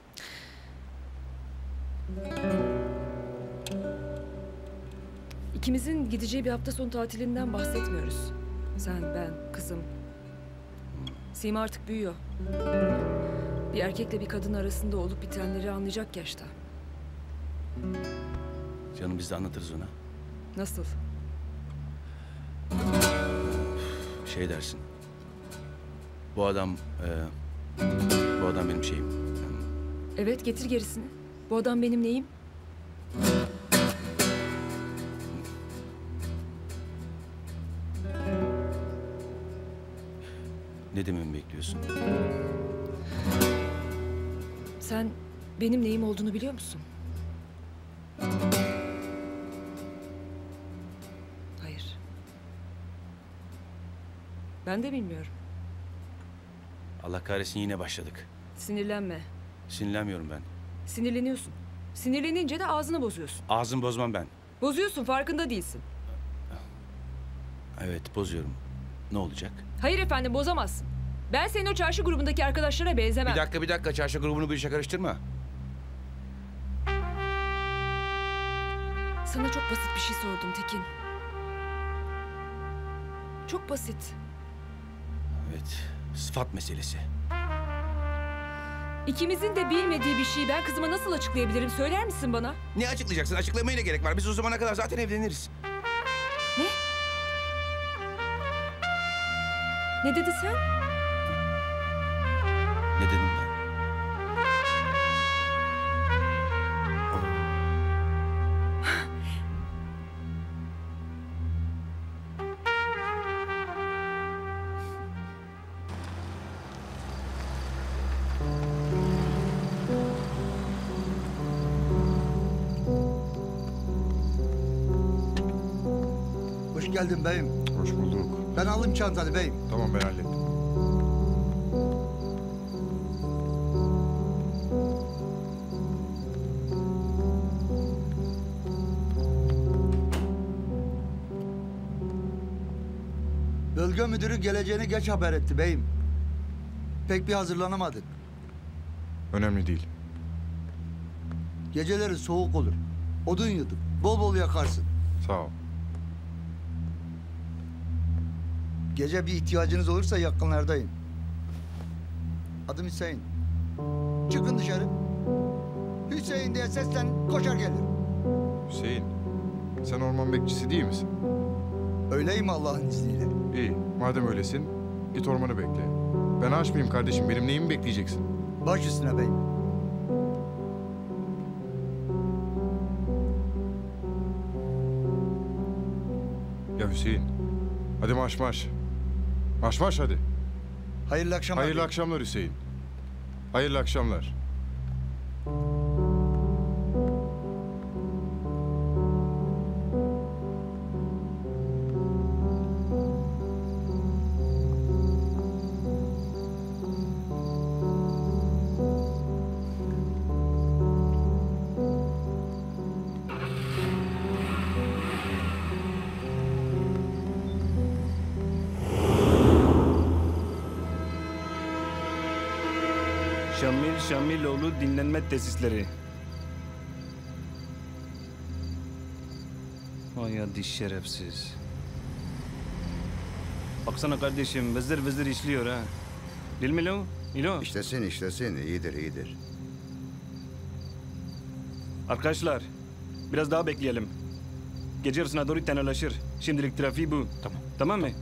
İkimizin gideceği bir hafta sonu tatilinden bahsetmiyoruz. Sen, ben, kızım. Sima artık büyüyor. Bir erkekle bir kadın arasında olup bitenleri anlayacak yaşta.
Canım biz de anlatırız ona.
Nasıl?
Şey dersin. Bu adam benim şeyim.
Evet, getir gerisini. Bu adam benim neyim?
Ne dememi bekliyorsun?
Sen benim neyim olduğunu biliyor musun? Hayır. Ben de bilmiyorum.
Allah kahretsin yine başladık.
Sinirlenme.
Sinirlenmiyorum ben.
Sinirleniyorsun. Sinirlenince de ağzını bozuyorsun.
Ağzımı bozmam ben.
Bozuyorsun, farkında değilsin.
Evet bozuyorum. Ne olacak?
Hayır efendim, bozamazsın. Ben senin o çarşı grubundaki arkadaşlara benzemem.
Bir dakika. Çarşı grubunu bu işe karıştırma.
Sana çok basit bir şey sordum Tekin. Çok basit.
Evet, sıfat meselesi.
İkimizin de bilmediği bir şeyi ben kızıma nasıl açıklayabilirim? Söyler misin bana?
Ne açıklayacaksın? Açıklamaya ne gerek var? Biz o zamana kadar zaten evleniriz.
Ne? Ne dedi sen?
Ne dedim ben?
Hoş geldin beyim.
Hoş bulduk.
Ben aldım çantanı beyim.
Tamam ben hallettim.
Bölge müdürü geleceğini geç haber etti beyim. Pek bir hazırlanamadık.
Önemli değil.
Geceleri soğuk olur. Odun yudum. Bol bol yakarsın.
Sağ ol.
Gece bir ihtiyacınız olursa yakınlardayım. Adım Hüseyin. Çıkın dışarı. Hüseyin diye seslen, koşar gelir.
Hüseyin, sen orman bekçisi değil misin?
Öyleyim Allah'ın izniyle.
İyi, madem öylesin, git ormanı bekle. Ben aç mıyım kardeşim, benim neyimi bekleyeceksin?
Baş üstüne beyim.
Ya Hüseyin, hadi marş marş. Marş marş hadi.
Hayırlı akşamlar.
Hayırlı akşamlar Hüseyin. Hayırlı akşamlar.
Şamiloğlu dinlenme tesisleri. Vay hadi şerefsiz. Baksana kardeşim vızır vızır işliyor ha. Değil mi lo? İlo?
İşlesin iyidir iyidir.
Arkadaşlar biraz daha bekleyelim. Gece yarısına doğru tenalaşır. Şimdilik trafiği bu. Tamam. Tamam mı?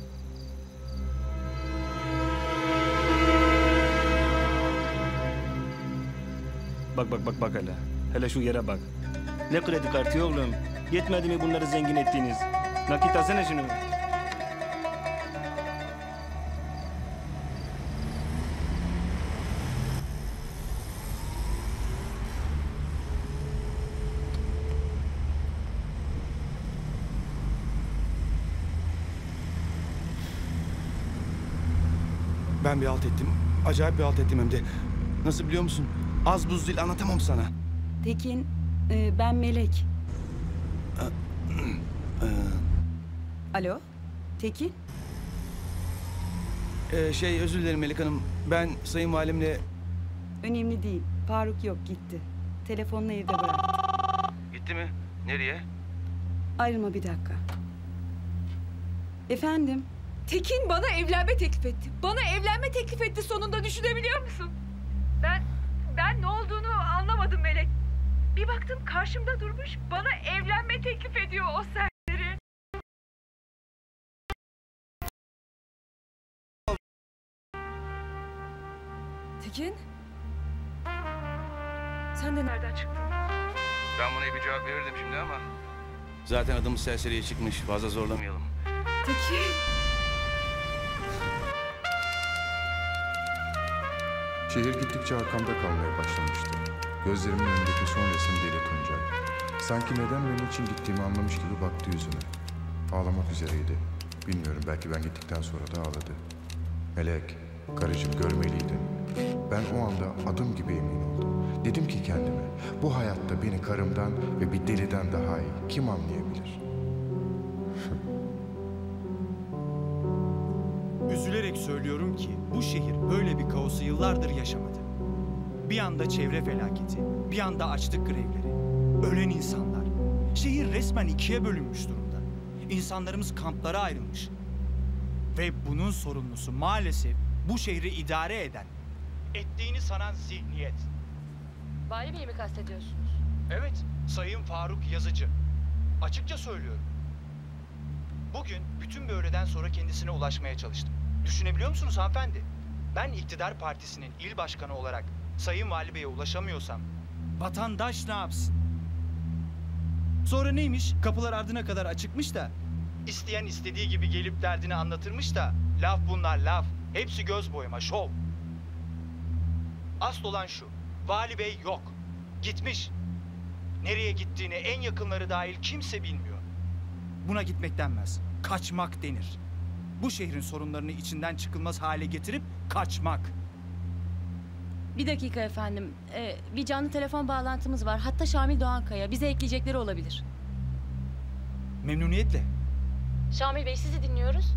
Bak hele. Hele şu yere bak. Ne kredi kartı oğlum? Yetmedi mi bunları zengin ettiğiniz? Nakit alsana şunu.
Ben bir halt ettim. Acayip bir halt ettim hem de. Nasıl biliyor musun? Az buz değil, anlatamam sana.
Tekin, ben Melek. Alo, Tekin?
Özür dilerim Melek Hanım. Ben Sayın Valimle...
Önemli değil. Faruk yok, gitti. Telefonunu evde bıraktı.
Gitti mi? Nereye?
Ayrılma bir dakika. Efendim?
Tekin bana evlenme teklif etti. Bana evlenme teklif etti sonunda, düşünebiliyor musun? Ben ne olduğunu anlamadım Melek. Bir baktım karşımda durmuş, bana evlenme teklif ediyor o serseri. Tekin? Sen de nereden çıktın?
Ben buna bir cevap verirdim şimdi ama... Zaten adımız serseriye çıkmış. Fazla zorlamayalım.
Tekin!
Şehir gittikçe arkamda kalmaya başlamıştı. Gözlerimin önündeki son resim Deli Tuncay. Sanki neden ve niçin gittiğimi anlamış gibi baktı yüzüme. Ağlamak üzereydi. Bilmiyorum, belki ben gittikten sonra da ağladı. Melek, karıcığım görmeliydin. Ben o anda adım gibi emin oldum. Dedim ki kendime, bu hayatta beni karımdan ve bir deliden daha iyi kim anlayabilir?
Üzülerek söylüyorum ki bu şehir böyle bir kaosu yıllardır yaşamadı. Bir anda çevre felaketi, bir anda açlık grevleri, ölen insanlar. Şehir resmen ikiye bölünmüş durumda. İnsanlarımız kamplara ayrılmış. Ve bunun sorumlusu maalesef bu şehri idare eden, ettiğini sanan zihniyet.
Vali Bey'i mi kastediyorsunuz?
Evet, Sayın Faruk Yazıcı. Açıkça söylüyorum. Bugün bütün bir öğleden sonra kendisine ulaşmaya çalıştım. Düşünebiliyor musunuz hanımefendi? Ben iktidar partisinin il başkanı olarak Sayın Vali Bey'e ulaşamıyorsam vatandaş ne yapsın? Sonra neymiş? Kapılar ardına kadar açıkmış da isteyen istediği gibi gelip derdini anlatırmış da laf bunlar laf. Hepsi göz boyama, şov. Asıl olan şu. Vali Bey yok. Gitmiş. Nereye gittiğini en yakınları dahil kimse bilmiyor. Buna gitmek denmez. Kaçmak denir. Bu şehrin sorunlarını içinden çıkılmaz hale getirip kaçmak.
Bir dakika efendim. Bir canlı telefon bağlantımız var. Hatta Şamil Doğankaya. Bize ekleyecekleri olabilir.
Memnuniyetle.
Şamil Bey sizi dinliyoruz.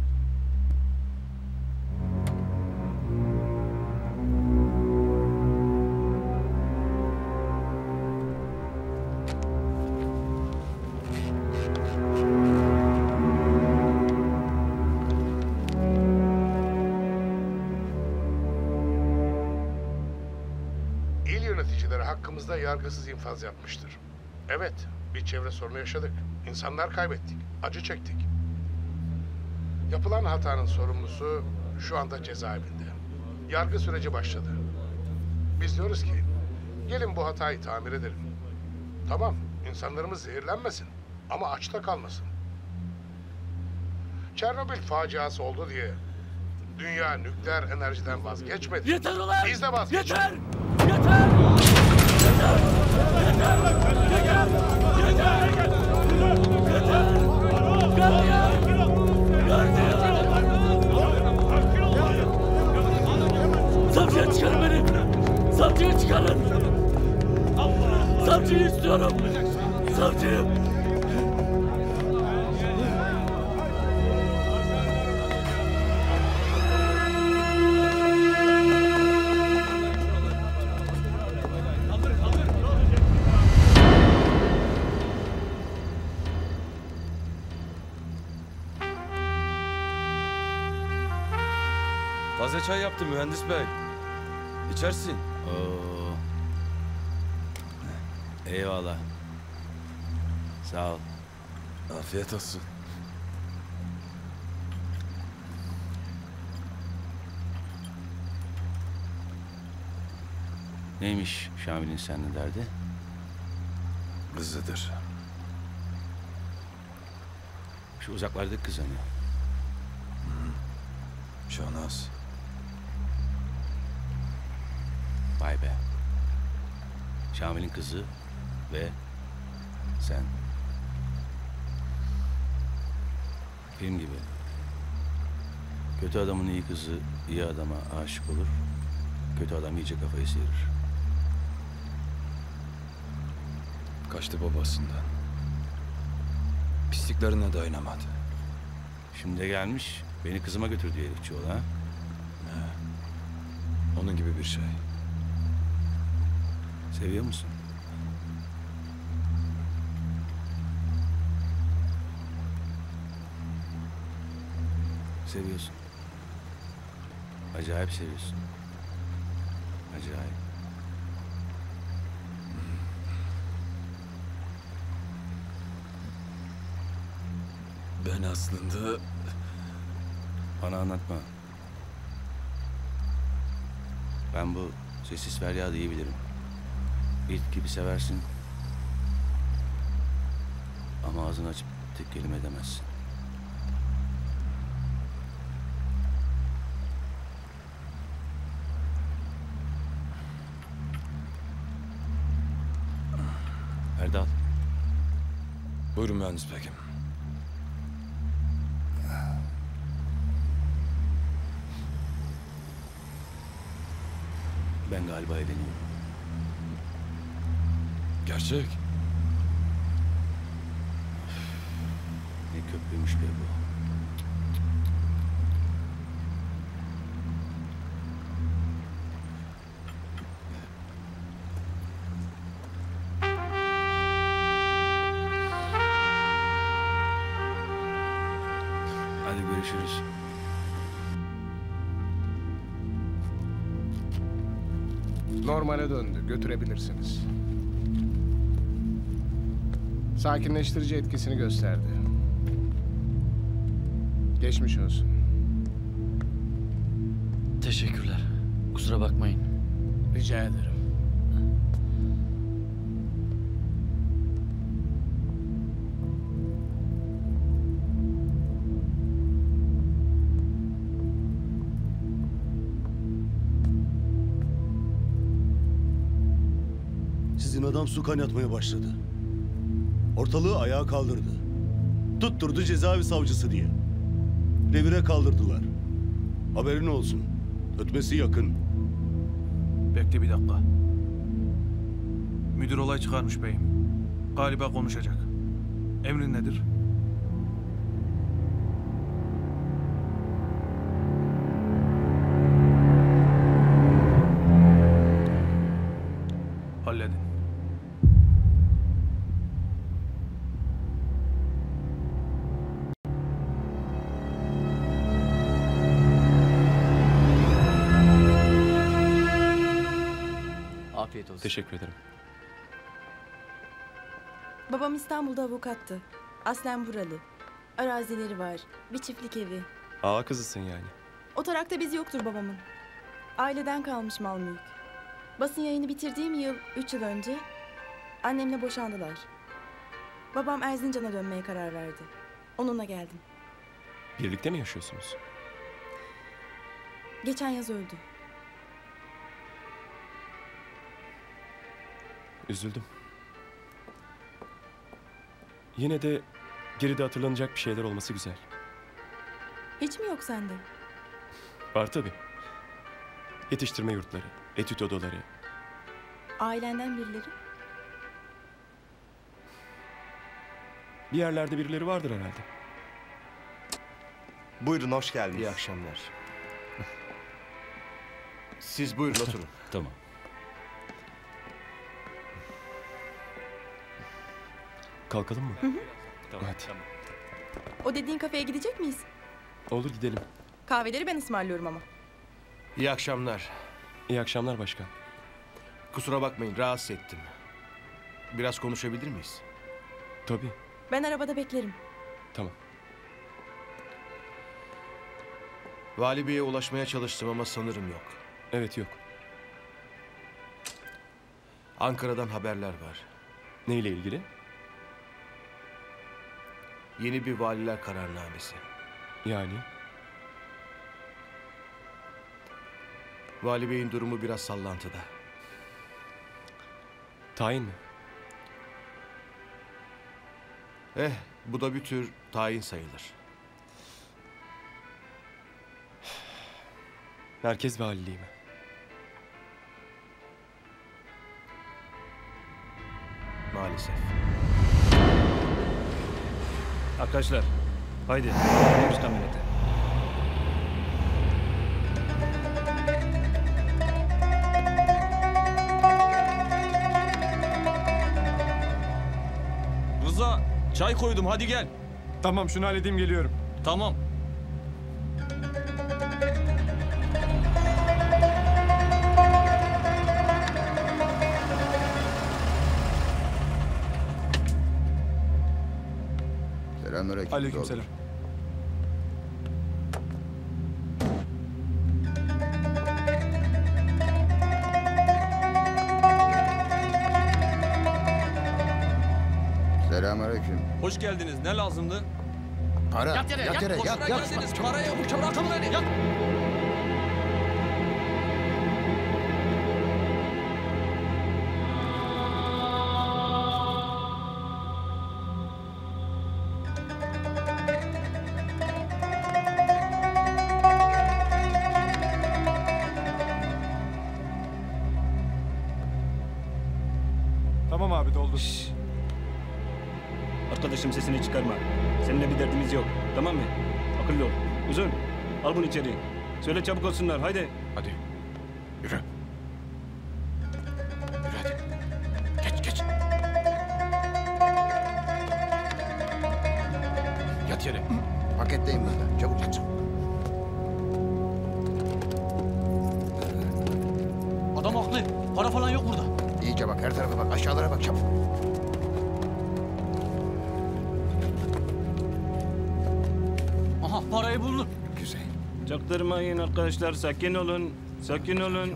İl yöneticileri hakkımızda yargısız infaz yapmıştır. Evet, bir çevre sorunu yaşadık. İnsanlar kaybettik, acı çektik. Yapılan hatanın sorumlusu şu anda cezaevinde. Yargı süreci başladı. Biz diyoruz ki, gelin bu hatayı tamir edelim. Tamam, insanlarımız zehirlenmesin ama açta kalmasın. Çernobil faciası oldu diye dünya nükleer enerjiden vazgeçmedi.
Yeter ulan!
Biz de vazgeçmedik.
Yeter! Yeter! Yeter! Yeter! Yeter! Yeter! Yeter! Gardiyan! Gardiyan! Savcıya çıkarın beni! Savcıya çıkarın! Savcıyı istiyorum! Savcıyı!
Taze çay yaptım mühendis bey. İçersin.
Oo. Eyvallah. Sağ ol.
Afiyet olsun.
Neymiş Şamil'in seninle derdi?
Kızıdır.
Şu uzaklardaki kız hani.
Şahnaz.
Vay be. Şamil'in kızı ve sen. Film gibi. Kötü adamın iyi kızı iyi adama aşık olur. Kötü adam iyice kafayı sıyırır.
Kaçtı babasından. Pisliklerine dayanamadı.
Şimdi de gelmiş beni kızıma götür diye herifçi ol ha.
Onun gibi bir şey.
Seviyor musun? Seviyorsun. Acayip seviyorsun. Acayip.
Ben aslında...
Bana anlatma. Ben bu sessiz feryadı iyi bilirim. İt gibi seversin. Ama ağzını açıp tek kelime edemezsin. Erdal.
Buyurun mühendis bekim.
Ben galiba evleniyorum.
Gerçek.
Ne köprüymüş be bu.
Normale döndü. Götürebilirsiniz. Sakinleştirici etkisini gösterdi. Geçmiş olsun.
Teşekkürler. Kusura bakmayın.
Rica ederim.
Sizin adam su kaynatmaya başladı. Ortalığı ayağa kaldırdı. Tutturdu cezaevi savcısı diye. Revire kaldırdılar. Haberin olsun. Ötmesi yakın.
Bekle bir dakika. Müdür olay çıkarmış beyim. Galiba konuşacak. Emrin nedir? Halledin.
Afiyet olsun. Teşekkür ederim.
Babam İstanbul'da avukattı. Aslen buralı. Arazileri var. Bir çiftlik evi.
Ağa kızısın yani.
O tarakta biz yoktur babamın. Aileden kalmış mal mülk. Basın yayını bitirdiğim yıl, 3 yıl önce annemle boşandılar. Babam Erzincan'a dönmeye karar verdi. Onunla geldim.
Birlikte mi yaşıyorsunuz?
Geçen yaz öldü.
Üzüldüm. Yine de geride hatırlanacak bir şeyler olması güzel.
Hiç mi yok sende?
Var tabii. Yetiştirme yurtları, etüt odaları.
Ailenden birileri?
Bir yerlerde birileri vardır herhalde.
Buyurun, hoş geldiniz.
İyi akşamlar. Siz buyurun oturun.
Tamam. Kalkalım mı?
Hı hı.
Tamam. Hadi.
O dediğin kafeye gidecek miyiz?
Olur gidelim.
Kahveleri ben ısmarlıyorum ama.
İyi akşamlar.
İyi akşamlar başkan.
Kusura bakmayın, rahatsız ettim. Biraz konuşabilir miyiz?
Tabii.
Ben arabada beklerim.
Tamam.
Vali Bey'e ulaşmaya çalıştım ama sanırım yok.
Evet, yok.
Ankara'dan haberler var.
Neyle ilgili?
Yeni bir valiler kararnamesi.
Yani?
Vali Bey'in durumu biraz sallantıda.
Tayin mi?
Bu da bir tür tayin sayılır.
Merkez valiliği mi?
Maalesef.
Arkadaşlar, haydi. Gidiyoruz kamyonete. Rıza, çay koydum, hadi gel.
Tamam, şunu halledeyim, geliyorum.
Tamam.
Selamünaleyküm.
Aleykümselam.
Selamünaleyküm.
Hoş geldiniz, ne lazımdı?
Para.
Yat yere,
Yat yere,
boşuna
yat.
geldiniz. Parayı avuça bırakın beni. Yat.
Tamam abi, doldu.
Arkadaşım sesini çıkarma. Seninle bir derdimiz yok. Tamam mı? Akıllı ol. Uzun. Al bunu içeri. Söyle çabuk olsunlar. Haydi.
Hadi. Yürü. Yürü hadi. Geç geç. Yat yere.
Paketteyim burada. Çabuk yat.
Adam haklı.
Para falan yok burada.
İyice bak, her tarafa bak, aşağılara bak çabuk.
Aha parayı buldum.
Güzel.
Çaktırmayın arkadaşlar, sakin olun. Sakin olun.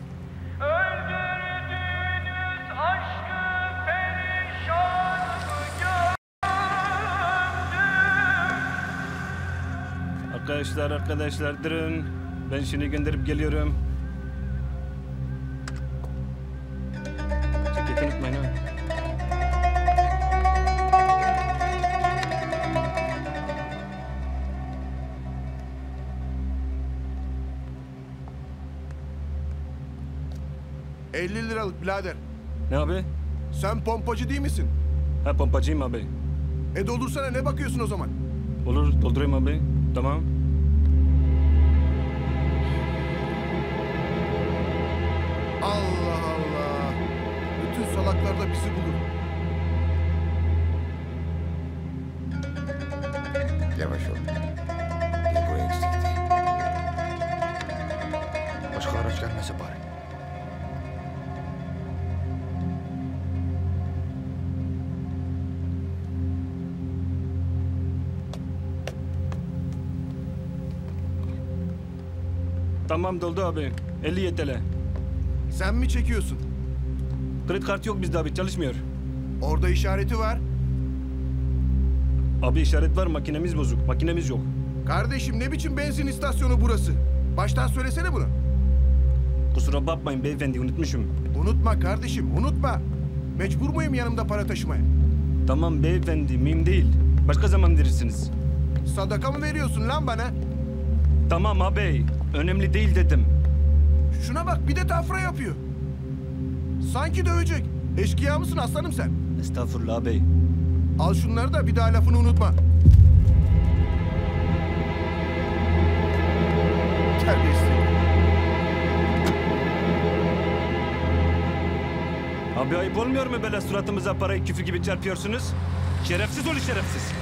Arkadaşlar durun. Ben şimdi gönderip geliyorum. Ceketi unutmayın ha.
$50 birader.
Ne abi?
Sen pompacı değil misin?
Ha pompacıyım abi.
Doldursana, ne bakıyorsun o zaman?
Olur doldurayım abi. Tamam.
Allah Allah. Bütün salaklar da bizi bulur.
Yavaş ol. Bir buraya eksikti. Başka araç gelmese bari.
Tamam doldu abi. 50 TL.
Sen mi çekiyorsun?
Kredi kartı yok bizde abi, çalışmıyor.
Orada işareti var.
Abi işaret var, makinemiz bozuk. Makinemiz yok.
Kardeşim ne biçim benzin istasyonu burası? Baştan söylesene bunu.
Kusura bakmayın beyefendi, unutmuşum.
Unutma kardeşim, unutma. Mecbur muyum yanımda para taşımaya?
Tamam beyefendi, mühim değil. Başka zaman verirsiniz.
Sadaka mı veriyorsun lan bana?
Tamam abi, önemli değil dedim.
Şuna bak, bir de tafra yapıyor. Sanki dövecek. Eşkıya mısın aslanım sen?
Estağfurullah abi.
Al şunları da bir daha lafını unutma. Terbiyesiz.
Abi ayıp olmuyor mu böyle suratımıza parayı küfür gibi çarpıyorsunuz? Şerefsiz ol şerefsiz.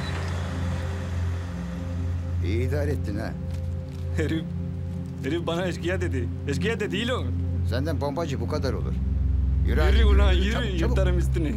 İyi idare ettin ha.
Herif bana eşkıya dedi. Eşkıya da değil o.
Senden pompacı bu kadar olur. Yürü,
Yürü ulan yürü,
çabuk, çabuk.
yırtarım üstünü.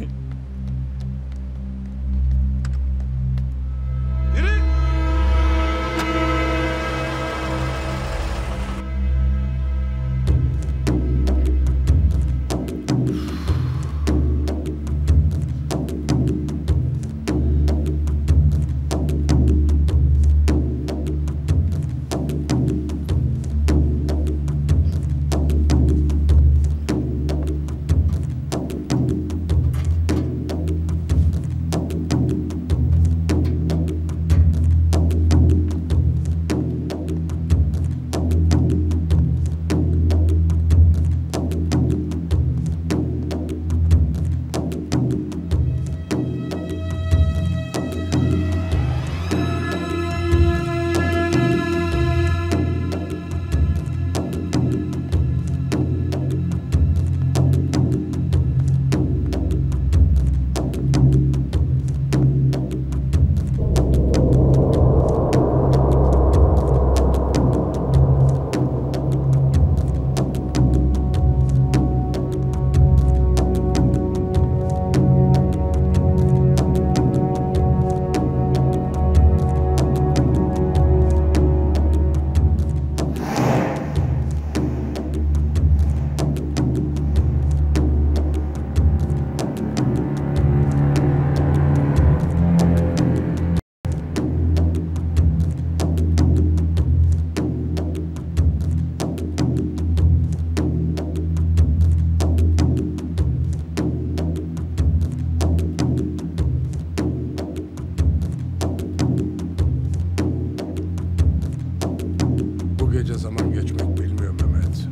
Gece zaman geçmek bilmiyor Mehmet.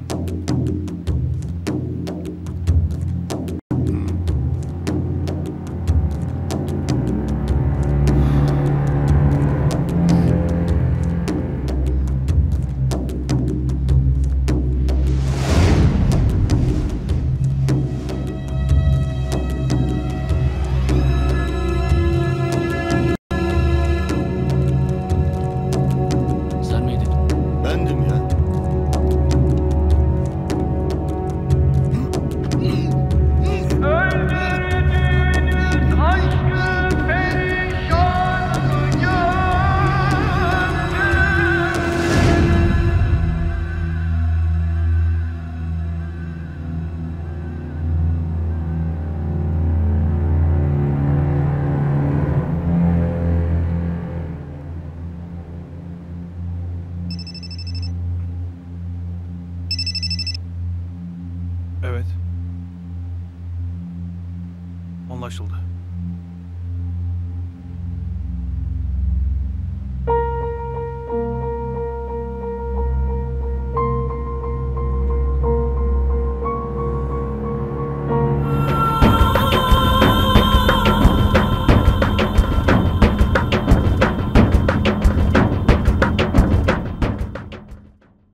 Sen miydin?
Bendim ya.
Anlaşıldı.